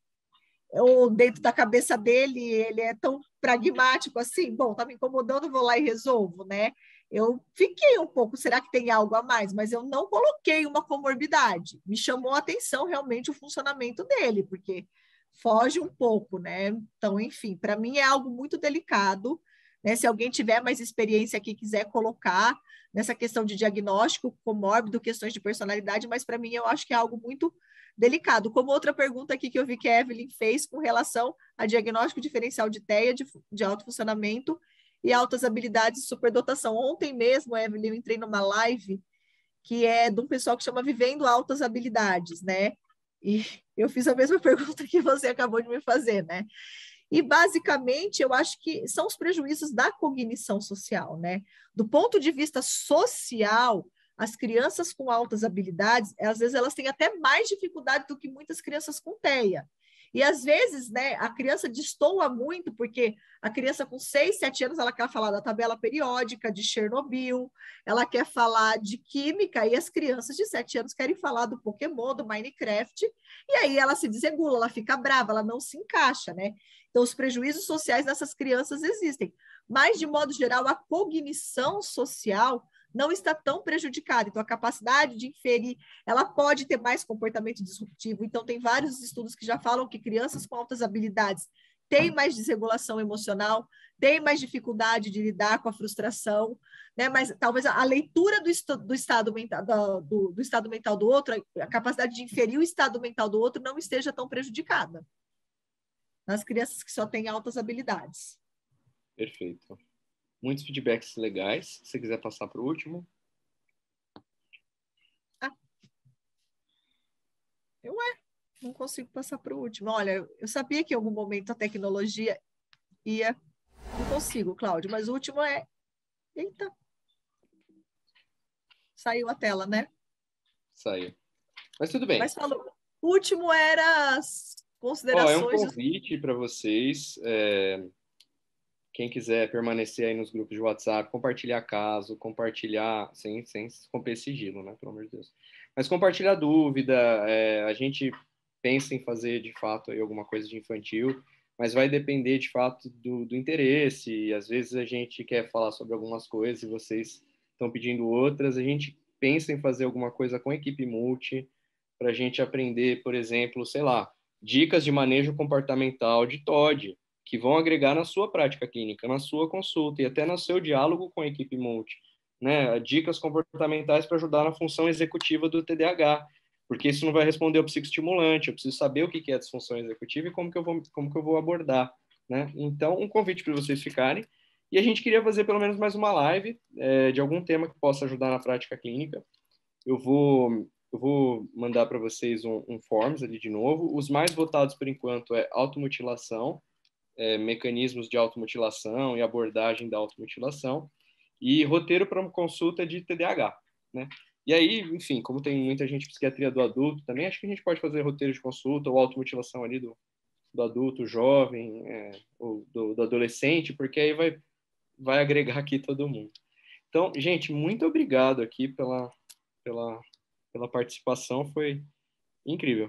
Ou dentro da cabeça dele, ele é tão pragmático assim, bom, tá me incomodando, vou lá e resolvo, né? Eu fiquei um pouco, será que tem algo a mais? Mas eu não coloquei uma comorbidade. Me chamou a atenção realmente o funcionamento dele, porque foge um pouco, né? Então, enfim, para mim é algo muito delicado, né? Se alguém tiver mais experiência aqui, quiser colocar nessa questão de diagnóstico comórbido, questões de personalidade, mas para mim eu acho que é algo muito delicado. Como outra pergunta aqui que eu vi que a Evelyn fez com relação a diagnóstico diferencial de T E A, de, de alto funcionamento e altas habilidades de superdotação. Ontem mesmo, Evelyn, eu entrei numa live que é de um pessoal que chama Vivendo Altas Habilidades, né? E eu fiz a mesma pergunta que você acabou de me fazer, né? E, basicamente, eu acho que são os prejuízos da cognição social, né? Do ponto de vista social, as crianças com altas habilidades, às vezes elas têm até mais dificuldade do que muitas crianças com T E A. E às vezes, né, a criança destoa muito, porque a criança com seis, sete anos, ela quer falar da tabela periódica, de Chernobyl, ela quer falar de química, e as crianças de sete anos querem falar do Pokémon, do Minecraft, e aí ela se desregula, ela fica brava, ela não se encaixa, né? Então, os prejuízos sociais nessas crianças existem. Mas, de modo geral, a cognição social não está tão prejudicada. Então, a capacidade de inferir, ela pode ter mais comportamento disruptivo. Então, tem vários estudos que já falam que crianças com altas habilidades têm mais desregulação emocional, têm mais dificuldade de lidar com a frustração, né? Mas talvez a leitura do, est do, estado mental, do, do estado mental do outro, a capacidade de inferir o estado mental do outro não esteja tão prejudicada nas crianças que só têm altas habilidades. Perfeito. Muitos feedbacks legais. Se você quiser passar para o último. Ah. Eu é, não consigo passar para o último. Olha, eu sabia que em algum momento a tecnologia ia... Não consigo, Cláudio, mas o último é... Eita! Saiu a tela, né? Saiu. Mas tudo bem. Mas falou. O último era as Ó, é um considerações... convite para vocês. É... Quem quiser permanecer aí nos grupos de WhatsApp, compartilhar caso, compartilhar, sem, sem romper sigilo, né? Pelo amor de Deus. Mas compartilhar dúvida, é, a gente pensa em fazer, de fato, aí, alguma coisa de infantil, mas vai depender, de fato, do, do interesse. E, às vezes a gente quer falar sobre algumas coisas e vocês estão pedindo outras. A gente pensa em fazer alguma coisa com equipe multi, para a gente aprender, por exemplo, sei lá, dicas de manejo comportamental de T O D. que vão agregar na sua prática clínica, na sua consulta e até no seu diálogo com a equipe multi, né? Dicas comportamentais para ajudar na função executiva do T D A H, porque isso não vai responder ao psicoestimulante, eu preciso saber o que é disfunção executiva e como que eu vou, como que eu vou abordar, né? Então, um convite para vocês ficarem, e a gente queria fazer pelo menos mais uma live é, de algum tema que possa ajudar na prática clínica. Eu vou, eu vou mandar para vocês um, um forms ali de novo. Os mais votados, por enquanto, é automutilação, é, mecanismos de automutilação e abordagem da automutilação, e roteiro para uma consulta de T D A H, né? E aí, enfim, como tem muita gente em psiquiatria do adulto também, acho que a gente pode fazer roteiro de consulta ou automutilação ali do, do adulto, jovem, é, ou do, do adolescente, porque aí vai, vai agregar aqui todo mundo. Então, gente, muito obrigado aqui pela, pela, pela participação, foi incrível.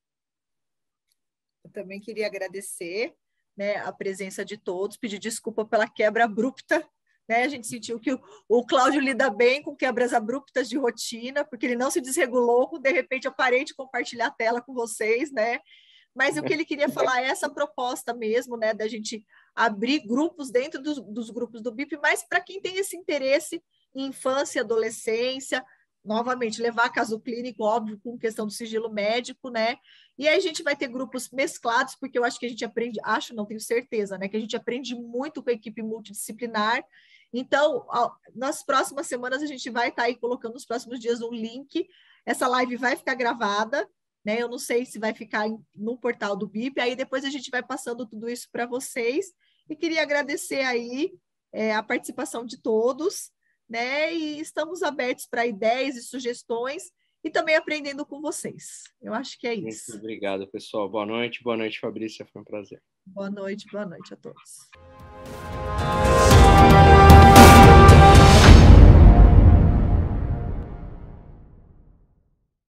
Eu também queria agradecer, né, a presença de todos, pedir desculpa pela quebra abrupta, né? A gente sentiu que o, o Cláudio lida bem com quebras abruptas de rotina, porque ele não se desregulou, de repente eu parei de compartilhar a tela com vocês, né? Mas o que ele queria falar é essa proposta mesmo, né, da gente abrir grupos dentro dos, dos grupos do B I P, mas para quem tem esse interesse em infância e adolescência, novamente, levar caso clínico, óbvio, com questão do sigilo médico, né? E aí a gente vai ter grupos mesclados, porque eu acho que a gente aprende, acho, não tenho certeza, né? Que a gente aprende muito com a equipe multidisciplinar. Então, nas próximas semanas, a gente vai estar aí colocando nos próximos dias um link. Essa live vai ficar gravada, né? Eu não sei se vai ficar no portal do B I P, aí depois a gente vai passando tudo isso para vocês. E queria agradecer aí é, a participação de todos, né? E estamos abertos para ideias e sugestões e também aprendendo com vocês. Eu acho que é isso. Muito obrigado, pessoal. Boa noite. Boa noite, Fabrícia. Foi um prazer. Boa noite, boa noite a todos.